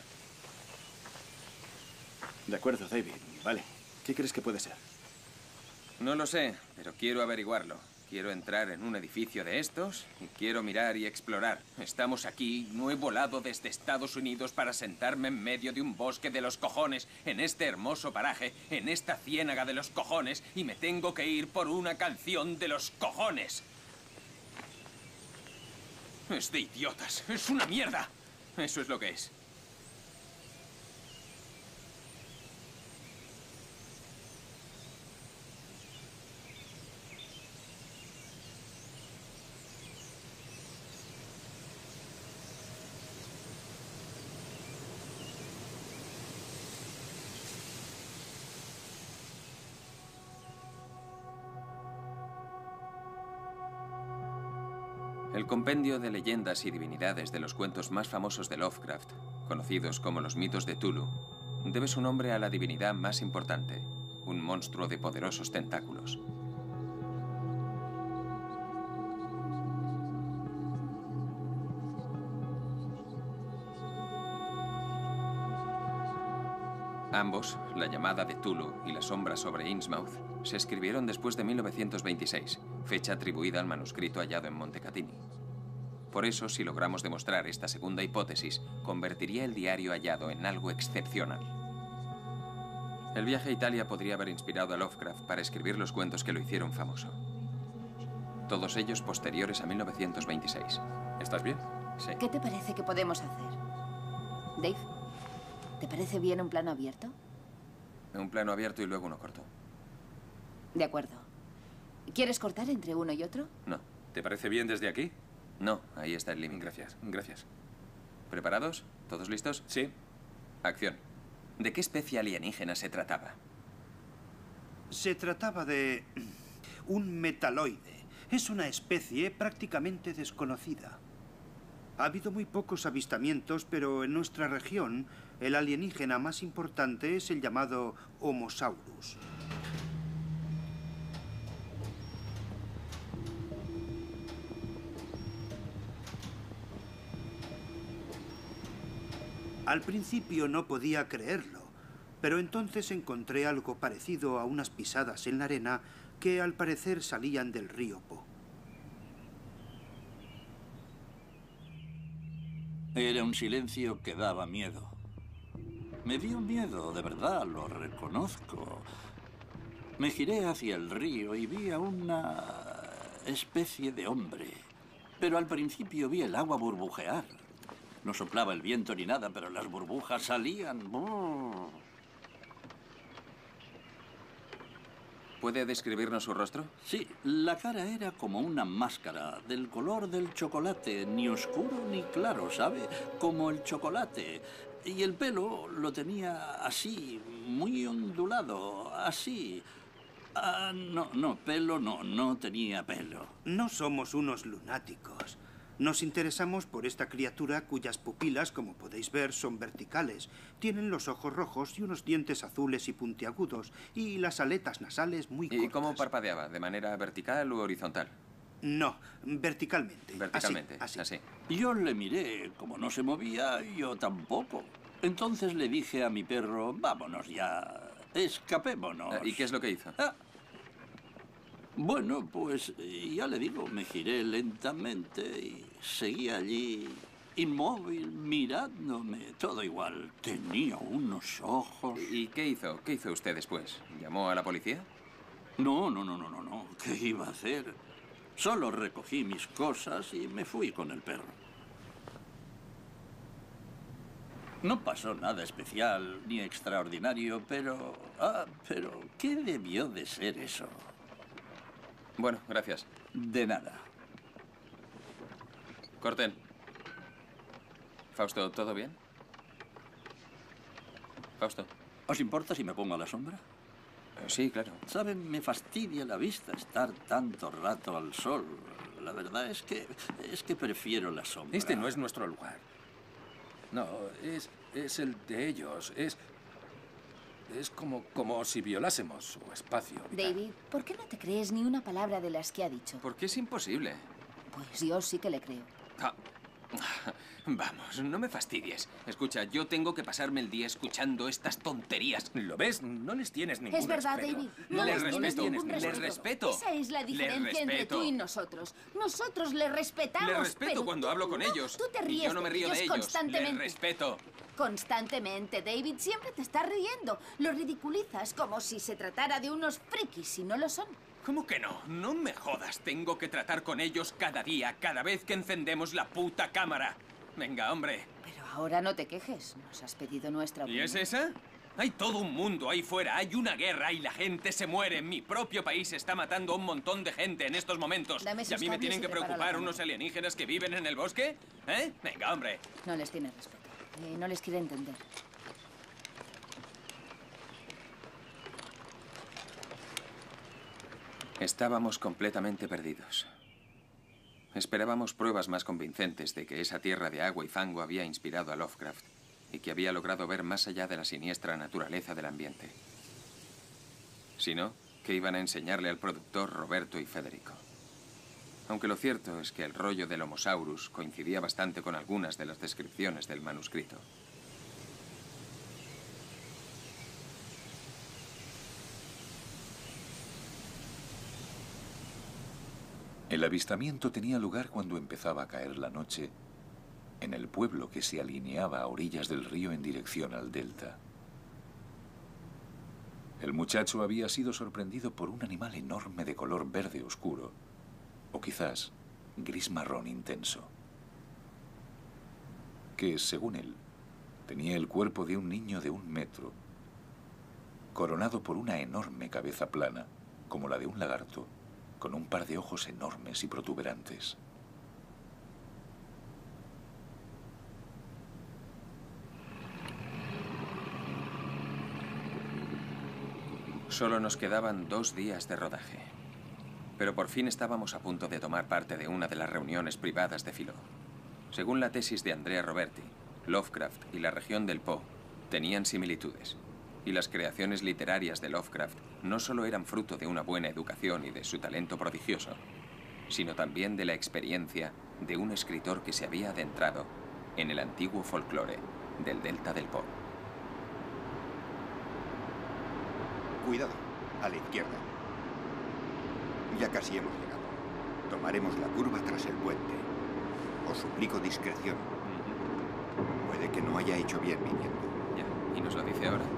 De acuerdo, David. Vale. ¿Qué crees que puede ser? No lo sé, pero quiero averiguarlo. Quiero entrar en un edificio de estos y quiero mirar y explorar. Estamos aquí, no he volado desde Estados Unidos para sentarme en medio de un bosque de los cojones, en este hermoso paraje, en esta ciénaga de los cojones, y me tengo que ir por una canción de los cojones. Es de idiotas, es una mierda. Eso es lo que es. El compendio de leyendas y divinidades de los cuentos más famosos de Lovecraft, conocidos como los mitos de Tulu, debe su nombre a la divinidad más importante, un monstruo de poderosos tentáculos. Ambos, La llamada de Tulu y La sombra sobre Innsmouth, se escribieron después de 1926, fecha atribuida al manuscrito hallado en Montecatini. Por eso, si logramos demostrar esta segunda hipótesis, convertiría el diario hallado en algo excepcional. El viaje a Italia podría haber inspirado a Lovecraft para escribir los cuentos que lo hicieron famoso. Todos ellos posteriores a 1926. ¿Estás bien? Sí. ¿Qué te parece que podemos hacer? Dave, ¿te parece bien un plano abierto? Un plano abierto y luego uno corto. De acuerdo. ¿Quieres cortar entre uno y otro? No. ¿Te parece bien desde aquí? No, ahí está el límite. Gracias, gracias. ¿Preparados? ¿Todos listos? Sí. Acción. ¿De qué especie alienígena se trataba? Se trataba de un metaloide. Es una especie prácticamente desconocida. Ha habido muy pocos avistamientos, pero en nuestra región el alienígena más importante es el llamado Homo saurus. Al principio no podía creerlo, pero entonces encontré algo parecido a unas pisadas en la arena que al parecer salían del río Po. Era un silencio que daba miedo. Me dio miedo, de verdad, lo reconozco. Me giré hacia el río y vi a una especie de hombre. Pero al principio vi el agua burbujear. No soplaba el viento ni nada, pero las burbujas salían. ¿Puede describirnos su rostro? Sí, la cara era como una máscara, del color del chocolate, ni oscuro ni claro, ¿sabe? Como el chocolate. Y el pelo lo tenía así, muy ondulado, así. Pelo no tenía pelo. No somos unos lunáticos. Nos interesamos por esta criatura cuyas pupilas, como podéis ver, son verticales. Tienen los ojos rojos y unos dientes azules y puntiagudos, y las aletas nasales muy cortas. ¿Y cómo parpadeaba? ¿De manera vertical u horizontal? No, verticalmente. Verticalmente, así. Yo le miré, como no se movía, yo tampoco. Entonces le dije a mi perro, vámonos ya, escapémonos. ¿Y qué es lo que hizo? Bueno, pues ya le digo, me giré lentamente y seguí allí, inmóvil, mirándome, todo igual. Tenía unos ojos... ¿Y qué hizo? ¿Qué hizo usted después? ¿Llamó a la policía? No. ¿Qué iba a hacer? Solo recogí mis cosas y me fui con el perro. No pasó nada especial ni extraordinario, pero... pero ¿qué debió de ser eso? Bueno, gracias. De nada. Corten. Fausto, ¿todo bien? Fausto. ¿Os importa si me pongo a la sombra? Sí, claro. Saben, me fastidia la vista estar tanto rato al sol. La verdad es que prefiero la sombra. Este no es nuestro lugar. No, es el de ellos. Es como si violásemos su espacio vital. David, ¿por qué no te crees ni una palabra de las que ha dicho? Porque es imposible. Pues yo sí que le creo. Vamos, no me fastidies. Escucha, yo tengo que pasarme el día escuchando estas tonterías. ¿Lo ves? No les tienes ningún Es verdad, respeto. David. No les tienes ningún respeto. Les respeto. Esa es la diferencia entre tú y nosotros. Nosotros le respetamos. Les respeto pero cuando tú hablo con no. ellos. Tú te Y ríes yo no me río de ellos. constantemente. Les respeto. Constantemente, David. Siempre te estás riendo. Lo ridiculizas como si se tratara de unos frikis y no lo son. ¿Cómo que no? No me jodas. Tengo que tratar con ellos cada día, cada vez que encendemos la puta cámara. Venga, hombre. Pero ahora no te quejes. Nos has pedido nuestra ¿Y opinión. es esa? Hay todo un mundo ahí fuera, hay una guerra y la gente se muere. Mi propio país está matando a un montón de gente en estos momentos. Dame esos ¿Y a mí me cables tienen y que prepara la preocupar cámara. unos alienígenas que viven en el bosque? ¿Eh? Venga, hombre. No les tienes respeto. No les quiere entender. Estábamos completamente perdidos. Esperábamos pruebas más convincentes de que esa tierra de agua y fango había inspirado a Lovecraft y que había logrado ver más allá de la siniestra naturaleza del ambiente. Si no, ¿qué iban a enseñarle al productor Roberto y Federico? Aunque lo cierto es que el rollo del Homo saurus coincidía bastante con algunas de las descripciones del manuscrito. El avistamiento tenía lugar cuando empezaba a caer la noche en el pueblo que se alineaba a orillas del río en dirección al delta. El muchacho había sido sorprendido por un animal enorme de color verde oscuro, o quizás gris marrón intenso, que, según él, tenía el cuerpo de un niño de 1 metro, coronado por una enorme cabeza plana, como la de un lagarto, con un par de ojos enormes y protuberantes. Solo nos quedaban 2 días de rodaje. Pero por fin estábamos a punto de tomar parte de una de las reuniones privadas de Philo. Según la tesis de Andrea Roberti, Lovecraft y la región del Po tenían similitudes. Y las creaciones literarias de Lovecraft no solo eran fruto de una buena educación y de su talento prodigioso, sino también de la experiencia de un escritor que se había adentrado en el antiguo folclore del delta del Po. Cuidado, a la izquierda. Ya casi hemos llegado. Tomaremos la curva tras el puente. Os suplico discreción. Puede que no haya hecho bien viniendo. Ya, ¿y nos lo dice ahora?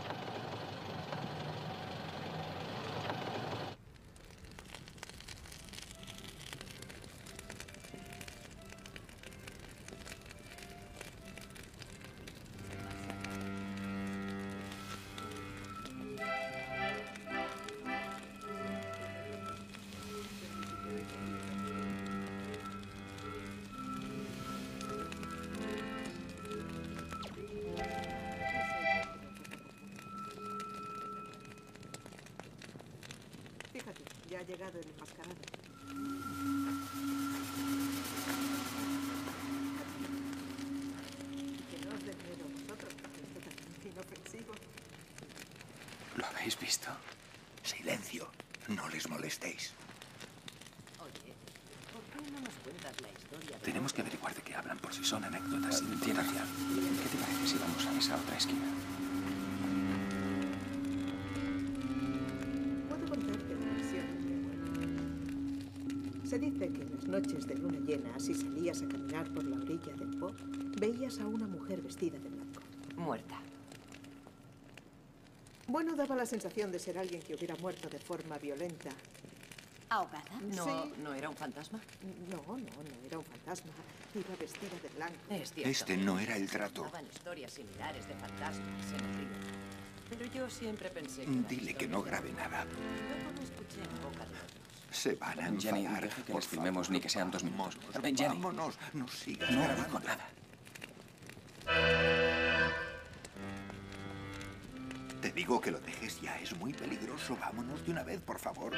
Fíjate, ya ha llegado el enmascarado. Que no os dé miedo a vosotros, porque esto también es inofensivo. ¿Lo habéis visto? Silencio. No les molestéis. Oye, ¿por qué no nos cuentas la historia de... Tenemos que averiguar de qué hablan por si son anécdotas sin importancia. ¿Qué te parece si vamos a esa otra esquina? Puedo contarte la versión de mi abuelo. Se dice que en las noches de luna llena, si salías a caminar por la orilla del Po, veías a una mujer vestida de blanco. Muerta. Bueno, daba la sensación de ser alguien que hubiera muerto de forma violenta. ¿Ahogada? ¿No, Sí. ¿no era un fantasma? No era un fantasma. Iba vestida de blanco. Es cierto. Este no era el trato. Contaban historias similares de fantasmas en el río. Pero yo siempre pensé que... eran Dile que no grabe nada. Luego lo escuché en boca de otros. Se van a Jenny, enfadar. deja que Por les filmemos favor, ni que sean 2 minutos. vámonos, Jenny. vámonos. No sigas No grabando. digo nada. Te digo que lo dejes ya. Es muy peligroso. Vámonos de una vez, por favor.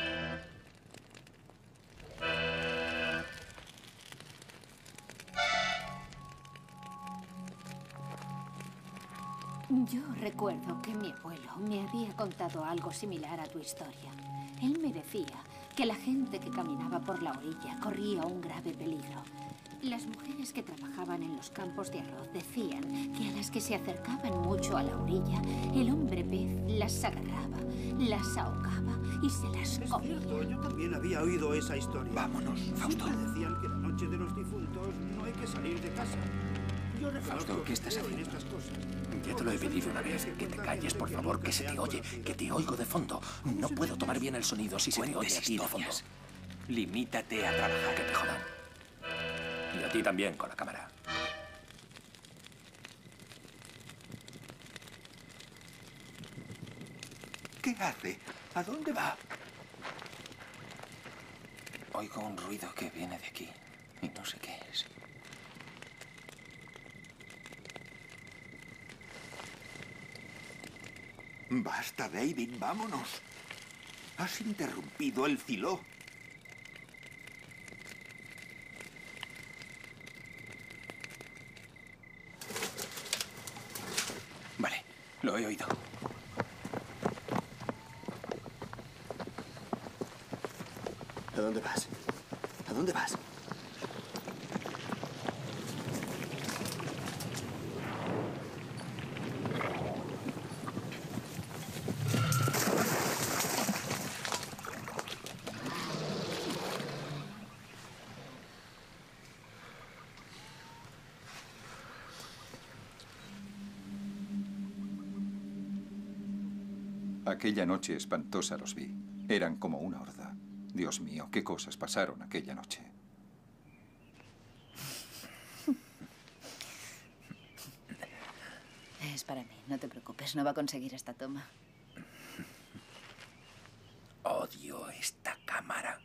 Yo recuerdo que mi abuelo me había contado algo similar a tu historia. Él me decía que la gente que caminaba por la orilla corría un grave peligro Las mujeres que trabajaban en los campos de arroz decían que a las que se acercaban mucho a la orilla, el hombre pez las agarraba, las ahogaba y se las comía. Es cierto, yo también había oído esa historia. Vámonos, Fausto. Siempre decían que la noche de los difuntos no hay que salir de casa. Yo Fausto, ¿qué estás haciendo? estas cosas. Ya te lo he pedido una vez. Que te calles, por favor, que se te oye. Que te oigo de fondo. No puedo tomar bien el sonido si se te oye a ti de fondo. Limítate a trabajar. Que te jodan. Y a ti también, con la cámara. ¿Qué hace? ¿A dónde va? Oigo un ruido que viene de aquí. Y no sé qué es. Basta, David, vámonos. Has interrumpido el filó. Vale, lo he oído. ¿A dónde vas? ¿A dónde vas? Aquella noche espantosa los vi. Eran como una horda. Dios mío, qué cosas pasaron aquella noche. Es para mí, no te preocupes, no va a conseguir esta toma. Odio esta cámara.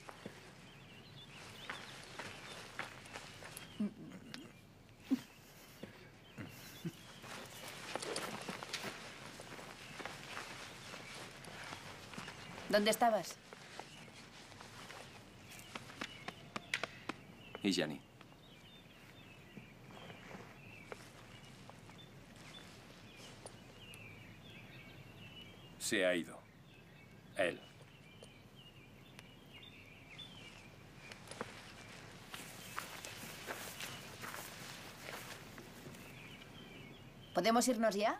¿Dónde estabas? Y Gianni. Se ha ido. Él. ¿Podemos irnos ya?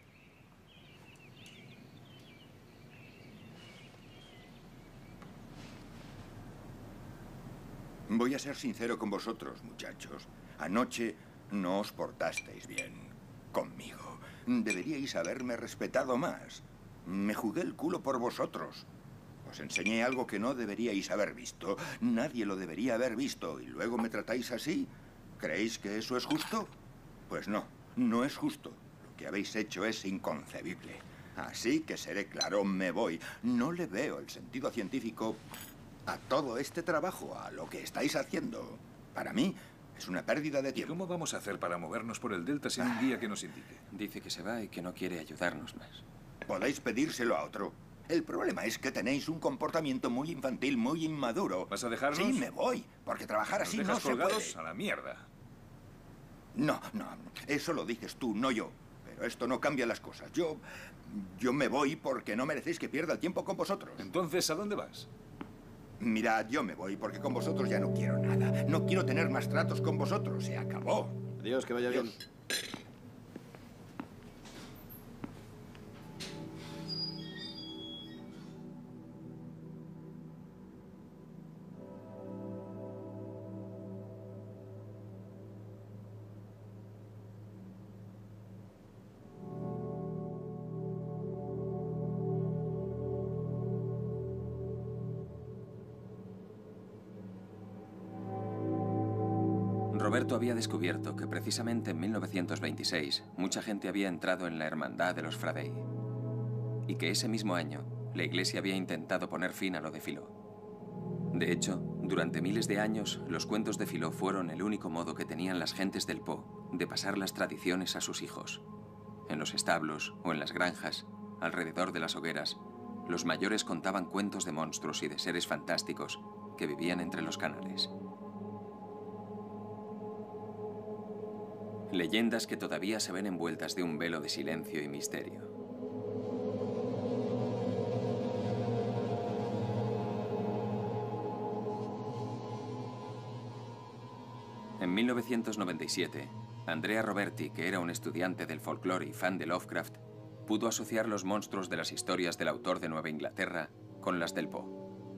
Voy a ser sincero con vosotros, muchachos. Anoche no os portasteis bien conmigo. Deberíais haberme respetado más. Me jugué el culo por vosotros. Os enseñé algo que no deberíais haber visto. Nadie lo debería haber visto. ¿Y luego me tratáis así? ¿Creéis que eso es justo? Pues no, no es justo. Lo que habéis hecho es inconcebible. Así que seré claro, me voy. No le veo el sentido científico a todo este trabajo, a lo que estáis haciendo. Para mí, es una pérdida de tiempo. ¿Cómo vamos a hacer para movernos por el delta sin un guía que nos indique? Dice que se va y que no quiere ayudarnos más. Podéis pedírselo a otro. El problema es que tenéis un comportamiento muy infantil, muy inmaduro. ¿Vas a dejarnos? Sí, me voy, porque trabajar así no se colgados puede. A la mierda. No, eso lo dices tú, no yo. Pero esto no cambia las cosas. Yo me voy porque no merecéis que pierda el tiempo con vosotros. Entonces, ¿a dónde vas? Mirad, yo me voy porque con vosotros ya no quiero nada. No quiero tener más tratos con vosotros. Se acabó. Adiós, que vaya bien. Roberto había descubierto que precisamente en 1926 mucha gente había entrado en la hermandad de los Fradei y que ese mismo año la Iglesia había intentado poner fin a lo de Filó. De hecho, durante miles de años los cuentos de Filó fueron el único modo que tenían las gentes del Po de pasar las tradiciones a sus hijos. En los establos o en las granjas, alrededor de las hogueras, los mayores contaban cuentos de monstruos y de seres fantásticos que vivían entre los canales. Leyendas que todavía se ven envueltas de un velo de silencio y misterio. En 1997, Andrea Roberti, que era un estudiante del folclore y fan de Lovecraft, pudo asociar los monstruos de las historias del autor de Nueva Inglaterra con las del Poe.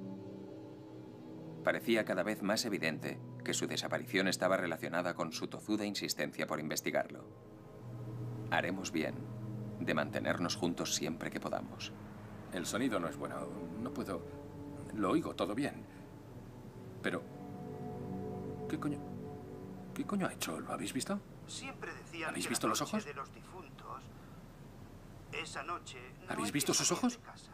Parecía cada vez más evidente que su desaparición estaba relacionada con su tozuda insistencia por investigarlo. Haremos bien de mantenernos juntos siempre que podamos. El sonido no es bueno. No puedo... Lo oigo todo bien. Pero... ¿Qué coño ha hecho? ¿Lo habéis visto? Siempre decían ¿Habéis que visto la los noche ojos? de los difuntos, esa noche no ¿Habéis hay visto que sus salir ojos? de casa.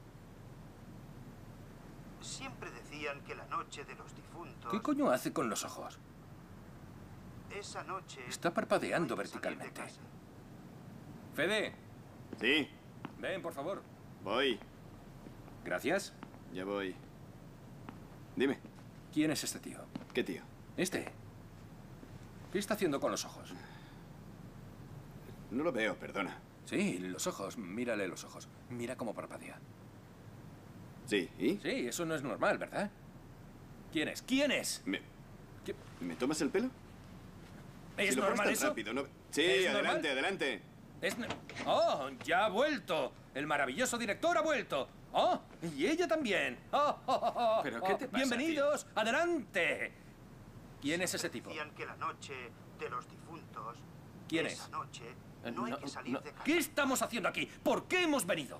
Siempre decían que la noche de los difuntos... ¿Qué coño hace con los ojos? Esa noche... Está parpadeando verticalmente. Fede. Sí. Ven, por favor. Voy. Gracias. Ya voy. Dime. ¿Quién es este tío? ¿Qué tío? Este. ¿Qué está haciendo con los ojos? No lo veo, perdona. Sí, los ojos. Mírale los ojos. Mira cómo parpadea. Sí, ¿y? Sí, eso no es normal, ¿verdad? ¿Quién es? ¿Quién es? ¿Me tomas el pelo? ¿Es Si lo pruebas normal tan eso? rápido, no... Sí, ¿Es adelante, normal? adelante. ¡Oh, ya ha vuelto! ¡El maravilloso director ha vuelto! ¡Oh, y ella también! ¡Oh, oh, oh, oh! ¿Pero qué te pasa, ¡Bienvenidos! ¡Adelante! ¿Quién es ese tipo? Decían que la noche de los difuntos... ¿Quién esa es? noche no hay que salir de casa. ¿Qué estamos haciendo aquí? ¿Por qué hemos venido?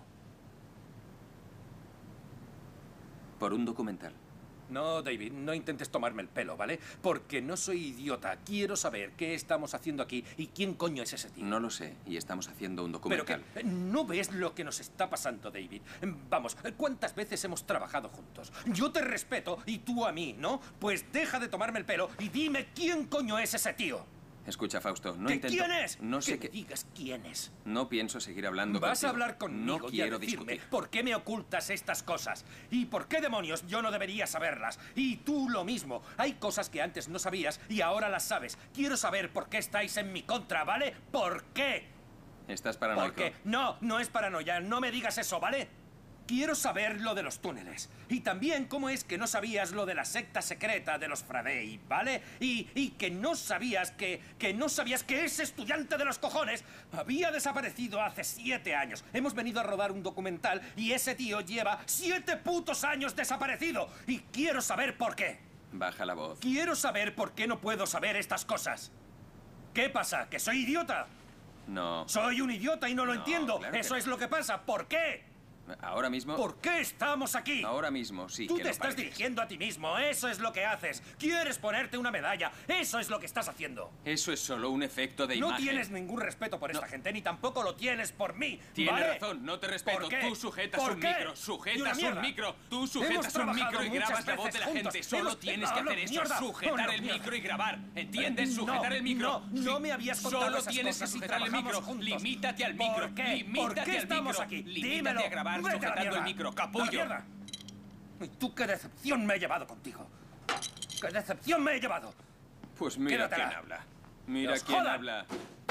Por un documental. No, David, no intentes tomarme el pelo, ¿vale? Porque no soy idiota. Quiero saber qué estamos haciendo aquí y quién coño es ese tío. No lo sé, y estamos haciendo un Pero documental. que no ves lo que nos está pasando, David. Vamos, ¿cuántas veces hemos trabajado juntos? Yo te respeto y tú a mí, ¿no? Pues deja de tomarme el pelo y dime quién coño es ese tío. Escucha, Fausto, no ¿Que intento... quién es? No sé que qué... digas quién es. No pienso seguir hablando Vas contigo. a hablar conmigo No y a quiero decirme discutir. por qué me ocultas estas cosas. ¿Y por qué demonios yo no debería saberlas? Y tú lo mismo. Hay cosas que antes no sabías y ahora las sabes. Quiero saber por qué estáis en mi contra, ¿vale? ¿Por qué? Estás paranoico. Porque no es paranoia. No me digas eso, ¿vale? Quiero saber lo de los túneles. Y también cómo es que no sabías lo de la secta secreta de los Fradei, ¿vale? Y que no sabías que ese estudiante de los cojones había desaparecido hace 7 años. Hemos venido a rodar un documental y ese tío lleva 7 putos años desaparecido. Y quiero saber por qué. Baja la voz. Quiero saber por qué no puedo saber estas cosas. ¿Qué pasa? ¿Que soy idiota? No. Soy un idiota y no lo entiendo. claro que Eso no. es lo que pasa. ¿Por qué? Ahora mismo... ¿Por qué estamos aquí? Ahora mismo, sí. Tú que te lo estás pareces. dirigiendo a ti mismo, eso es lo que haces. Quieres ponerte una medalla, eso es lo que estás haciendo. Eso es solo un efecto de No imagen. tienes ningún respeto por esta gente, ni tampoco lo tienes por mí. Tienes ¿vale? razón, no te respeto. ¿Por qué? Tú sujetas ¿Por un qué? micro, Y una sujetas mierda. un micro. Tú Hemos sujetas un trabajado micro y muchas grabas la voz veces de la gente. juntos. Solo Hemos- tienes que hablo hacer eso, mierda. sujetar Hablo el mierda. micro y grabar. ¿Entiendes? No, Sujetar el micro. no me habías contado Solo esas tienes cosas que y sujetar el trabajamos micro. juntos. Limítate al micro. ¿Por qué? Limítate ¿Por qué al estamos micro. aquí? Limítate Dímelo. a grabar Vete a la sujetando el mierda. micro, A la capullo. mierda. ¿Y tú qué decepción me he llevado contigo? ¿Qué decepción me he llevado? Pues mira Quédatela. quién habla. Mira ¡Os quién jodan! habla.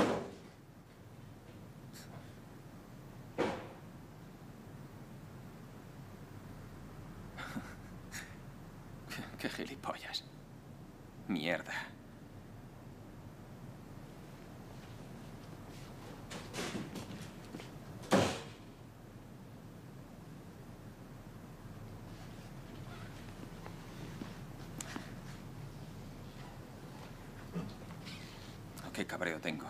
Qué gilipollas. Mierda. Qué cabreo tengo.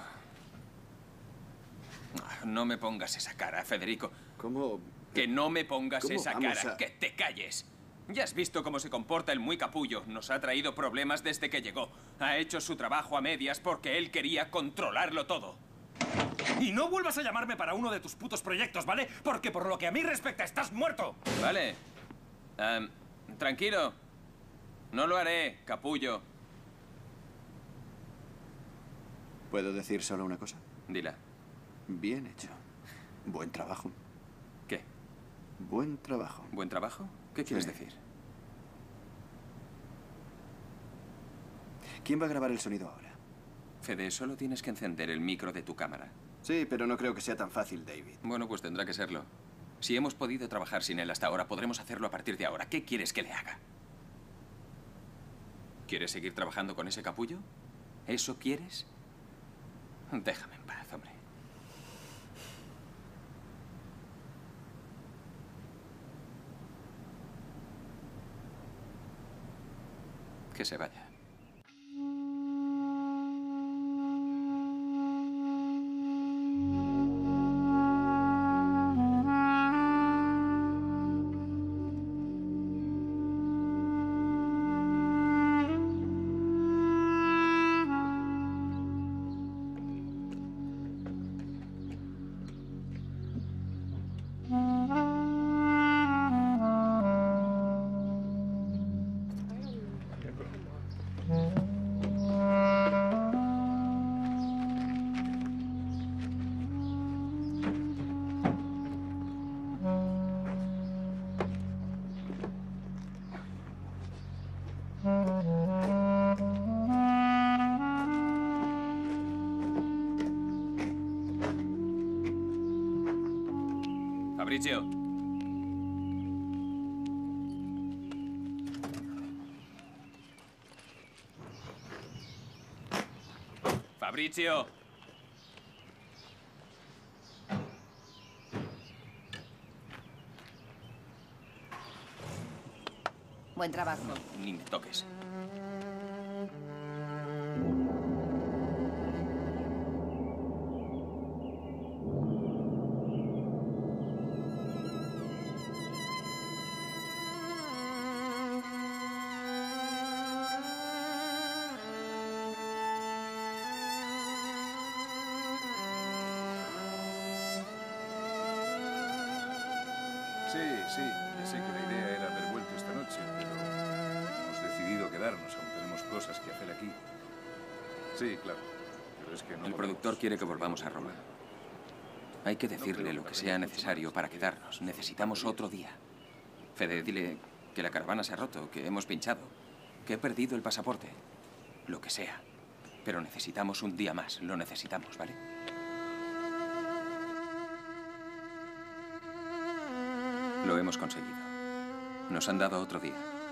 No me pongas esa cara, Federico. ¿Cómo? Que no me pongas ¿Cómo esa vamos cara. a- Que te calles. Ya has visto cómo se comporta el muy capullo. Nos ha traído problemas desde que llegó. Ha hecho su trabajo a medias porque él quería controlarlo todo. Y no vuelvas a llamarme para uno de tus putos proyectos, ¿vale? Porque por lo que a mí respecta, estás muerto. Vale. Tranquilo. No lo haré, capullo. ¿Puedo decir solo una cosa? Dila. Bien hecho. Buen trabajo. ¿Qué? Buen trabajo. ¿Buen trabajo? ¿Qué quieres Sí. decir? ¿Quién va a grabar el sonido ahora? Fede, solo tienes que encender el micro de tu cámara. Sí, pero no creo que sea tan fácil, David. Bueno, pues tendrá que serlo. Si hemos podido trabajar sin él hasta ahora, podremos hacerlo a partir de ahora. ¿Qué quieres que le haga? ¿Quieres seguir trabajando con ese capullo? ¿Eso quieres? Déjame en paz, hombre. Que se vaya. Fabrizio. Fabrizio. Buen trabajo. No, ni me toques. Sí, ya sé que la idea era haber vuelto esta noche, pero hemos decidido quedarnos, aún tenemos cosas que hacer aquí. Sí, claro, pero es que no... El productor quiere que volvamos a Roma. Hay que decirle lo que sea necesario para quedarnos. Necesitamos otro día. Fede, dile que la caravana se ha roto, que hemos pinchado, que he perdido el pasaporte. Lo que sea. Pero necesitamos un día más. Lo necesitamos, ¿vale? Lo hemos conseguido. Nos han dado otro día.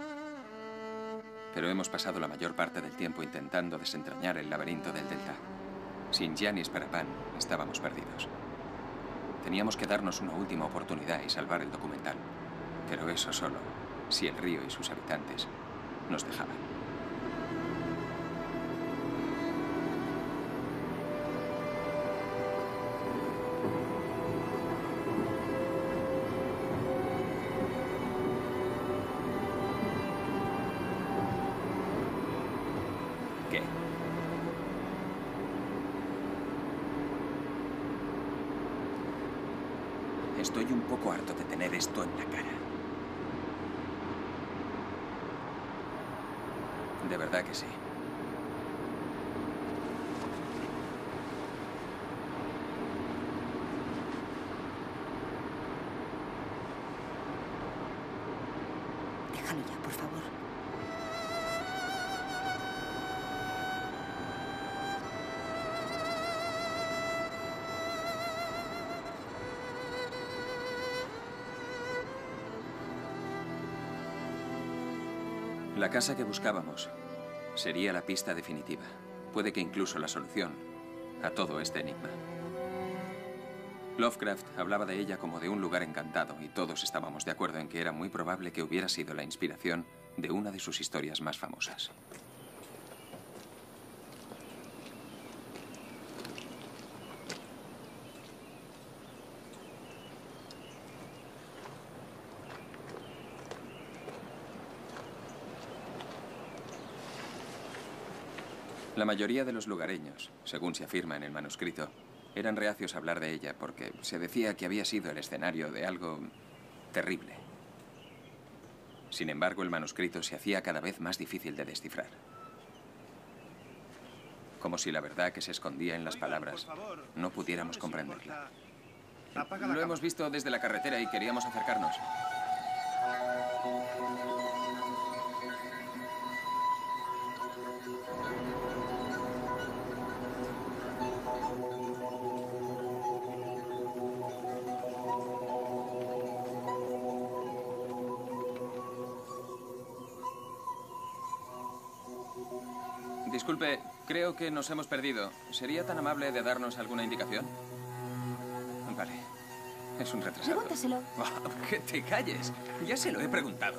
Pero hemos pasado la mayor parte del tiempo intentando desentrañar el laberinto del Delta. Sin Giannis Parapan, estábamos perdidos. Teníamos que darnos una última oportunidad y salvar el documental. Pero eso solo si el río y sus habitantes nos dejaban. ¿Qué? Estoy un poco harto de tener esto en la cara. De verdad que sí. Déjalo ya, por favor. La casa que buscábamos sería la pista definitiva. Puede que incluso la solución a todo este enigma. Lovecraft hablaba de ella como de un lugar encantado y todos estábamos de acuerdo en que era muy probable que hubiera sido la inspiración de una de sus historias más famosas. La mayoría de los lugareños, según se afirma en el manuscrito, eran reacios a hablar de ella porque se decía que había sido el escenario de algo terrible. Sin embargo, el manuscrito se hacía cada vez más difícil de descifrar. Como si la verdad que se escondía en las palabras no pudiéramos comprenderla. Lo hemos visto desde la carretera y queríamos acercarnos. Disculpe, Creo que nos hemos perdido. ¿Sería tan amable de darnos alguna indicación? Vale. Es un retrasado. Pregúntaselo. Oh, que te calles. Ya se lo he preguntado.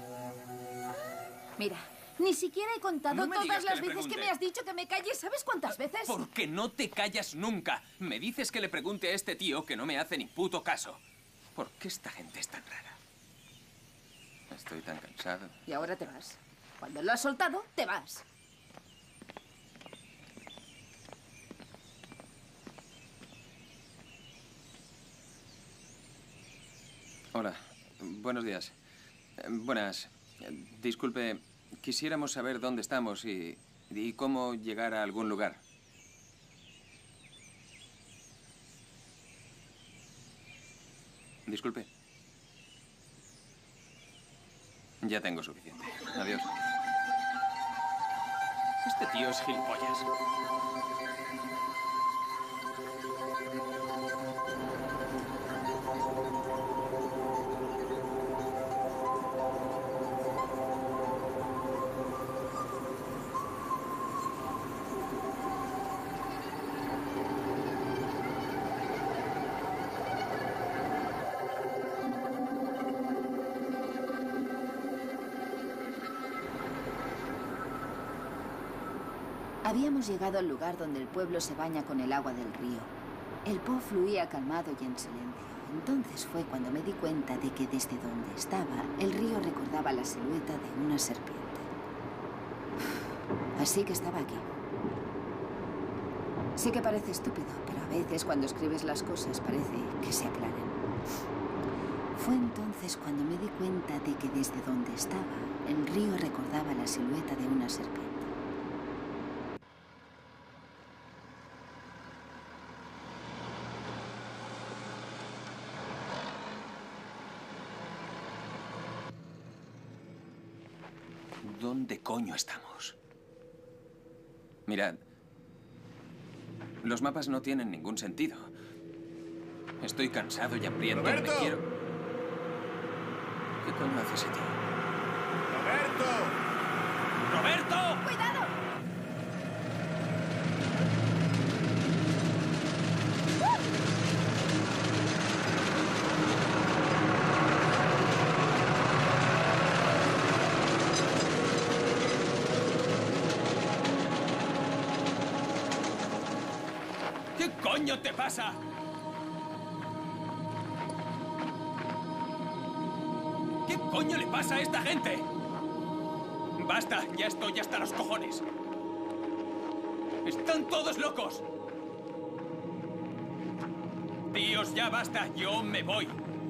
Mira, ni siquiera he contado No me todas digas que las le veces que pregunte. me has dicho que me calles. ¿Sabes cuántas veces? Porque no te callas nunca. Me dices que le pregunte a este tío que no me hace ni puto caso. ¿Por qué esta gente es tan rara? Estoy tan cansado. Y ahora te vas. Cuando lo has soltado, te vas. Hola. Buenos días. Buenas. Disculpe, quisiéramos saber dónde estamos y cómo llegar a algún lugar. Disculpe. Ya tengo suficiente. Adiós. Este tío es gilipollas. Habíamos llegado al lugar donde el pueblo se baña con el agua del río. El Po fluía calmado y en silencio. Entonces fue cuando me di cuenta de que desde donde estaba, el río recordaba la silueta de una serpiente. Así que estaba aquí. Sé que parece estúpido, pero a veces cuando escribes las cosas parece que se aclaran. Fue entonces cuando me di cuenta de que desde donde estaba, el río recordaba la silueta de una serpiente. ¿Dónde coño estamos? Mirad. Los mapas no tienen ningún sentido. Estoy cansado y hambriento. ¡Roberto! Me quiero... ¿Qué coño hace ese tío? ¡Roberto! ¡Roberto! ¡Cuidado! ¿Qué coño te pasa? ¿Qué coño le pasa a esta gente? Basta, ya estoy hasta los cojones. ¡Están todos locos! Tíos, ya basta, yo me voy.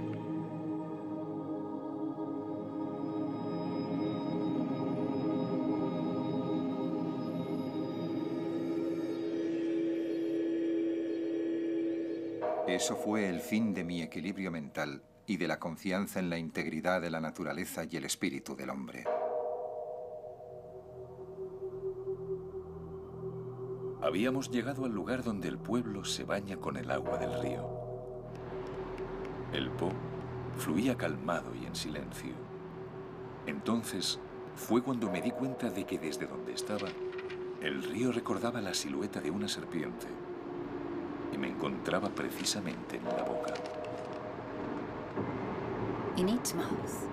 Eso fue el fin de mi equilibrio mental y de la confianza en la integridad de la naturaleza y el espíritu del hombre. Habíamos llegado al lugar donde el pueblo se baña con el agua del río. El Po fluía calmado y en silencio. Entonces fue cuando me di cuenta de que desde donde estaba, el río recordaba la silueta de una serpiente y me encontraba precisamente en la boca. In its mouth.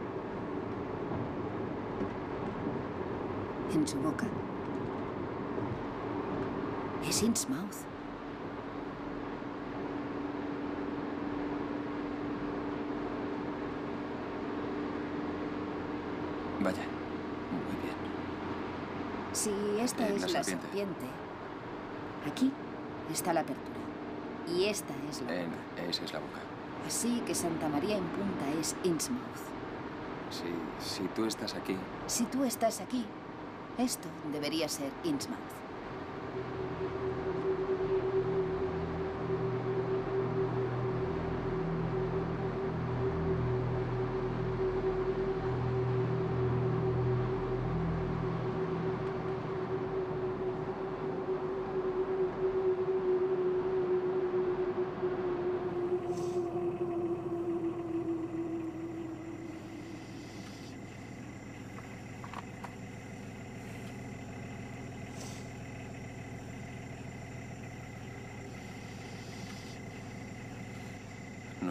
En su boca. Es its mouth. Vaya, muy bien. Si esta es la serpiente, aquí está la apertura. Y esta es la boca. Esa es la boca. Así que Santa María en Punta es Innsmouth. Si tú estás aquí... Si tú estás aquí, esto debería ser Innsmouth.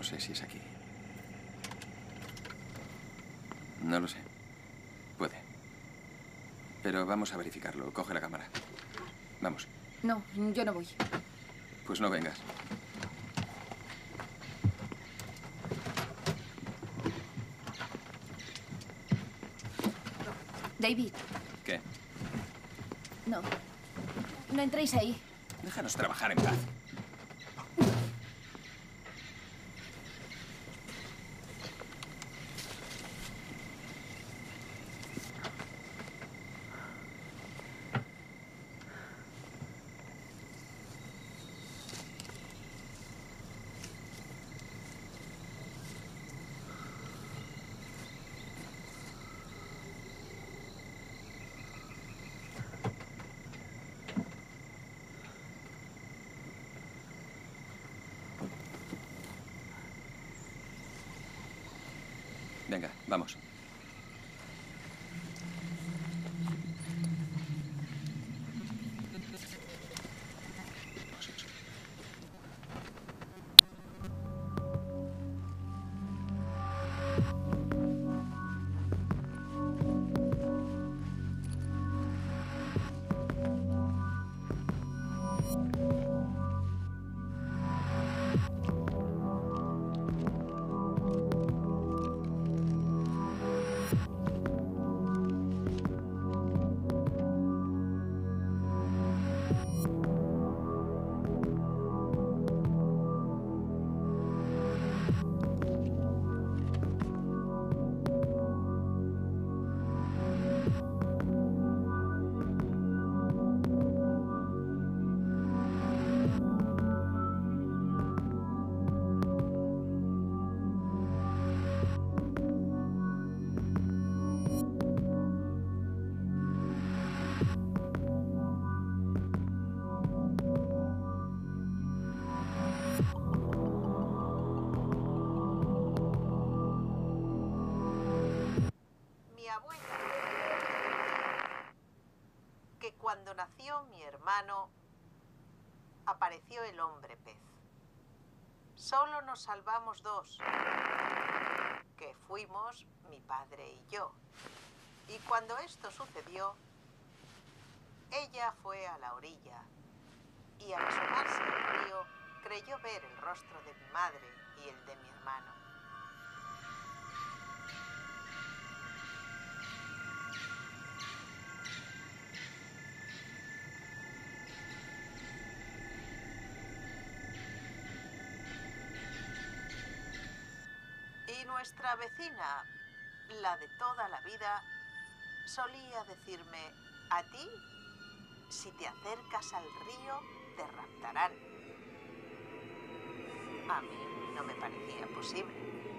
No sé si es aquí. No lo sé. Puede. Pero vamos a verificarlo. Coge la cámara. Vamos. No, yo no voy. Pues no vengas. David. ¿Qué? No. No entréis ahí. Déjanos trabajar en paz. Venga, vamos. Cuando nació mi hermano, apareció el hombre pez. Solo nos salvamos dos, que fuimos mi padre y yo. Y cuando esto sucedió, ella fue a la orilla y al asomarse al río creyó ver el rostro de mi madre y el de mi hermano. Y nuestra vecina, la de toda la vida, solía decirme: a ti, si te acercas al río, te raptarán. A mí no me parecía posible.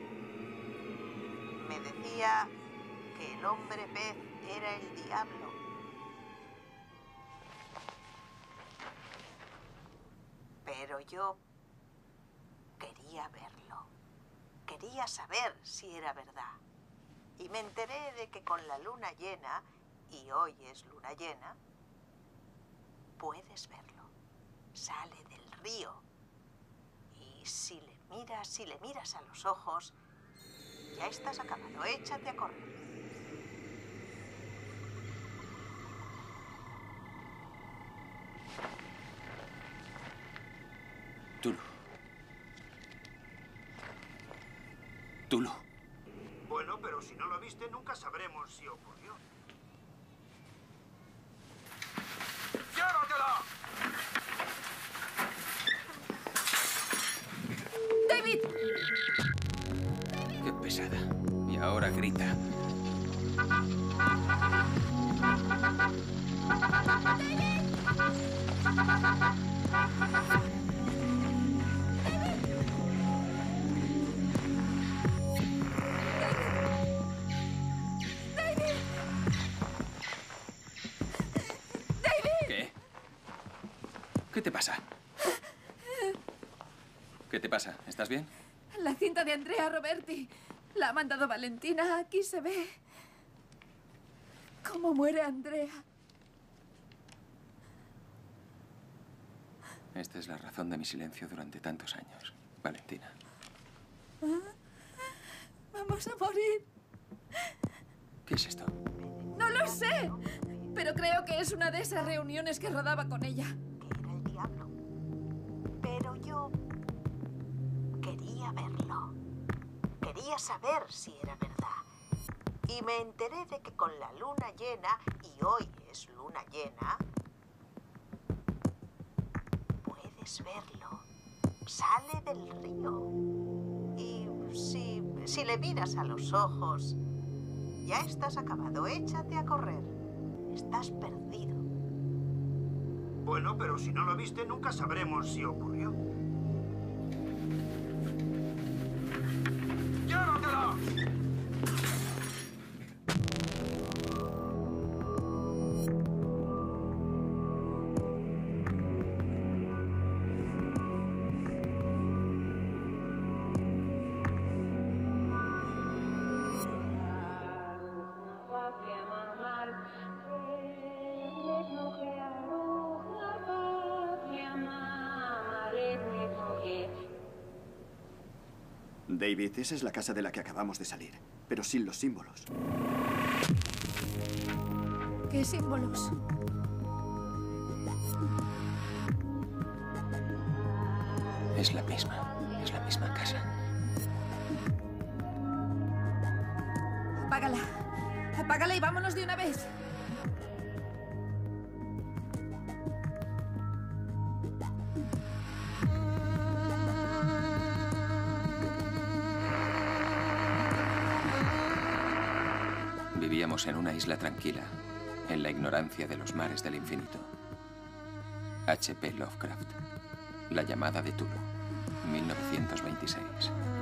Me decía que el hombre pez era el diablo. Pero yo quería verlo. Quería saber si era verdad. Y me enteré de que con la luna llena, y hoy es luna llena, puedes verlo. Sale del río. Y si le miras a los ojos, ya estás acabado. Échate a correr. Tulu. Bueno, pero si no lo viste, nunca sabremos si ocurrió. ¡Llévatela! ¡David! Qué pesada. Y ahora grita. ¿Qué te pasa? ¿Qué te pasa? ¿Estás bien? La cinta de Andrea Roberti. La ha mandado Valentina. Aquí se ve cómo muere Andrea. Esta es la razón de mi silencio durante tantos años, Valentina. vamos a morir. ¿Qué es esto? No lo sé, pero creo que es una de esas reuniones que rodaba con ella. Que era el diablo. Pero yo quería verlo. Quería saber si era verdad. Y me enteré de que con la luna llena, y hoy es luna llena, puedes verlo. Sale del río. Y si le miras a los ojos, ya estás acabado. Échate a correr. Estás perdido. Bueno, pero si no lo viste, nunca sabremos si ocurrió. ¡Llévatelo! David, esa es la casa de la que acabamos de salir, pero sin los símbolos. ¿Qué símbolos? Es la misma casa. Apágala. Apágala y vámonos de una vez. Vivíamos en una isla tranquila, en la ignorancia de los mares del infinito. H.P. Lovecraft. La llamada de Tulu, 1926.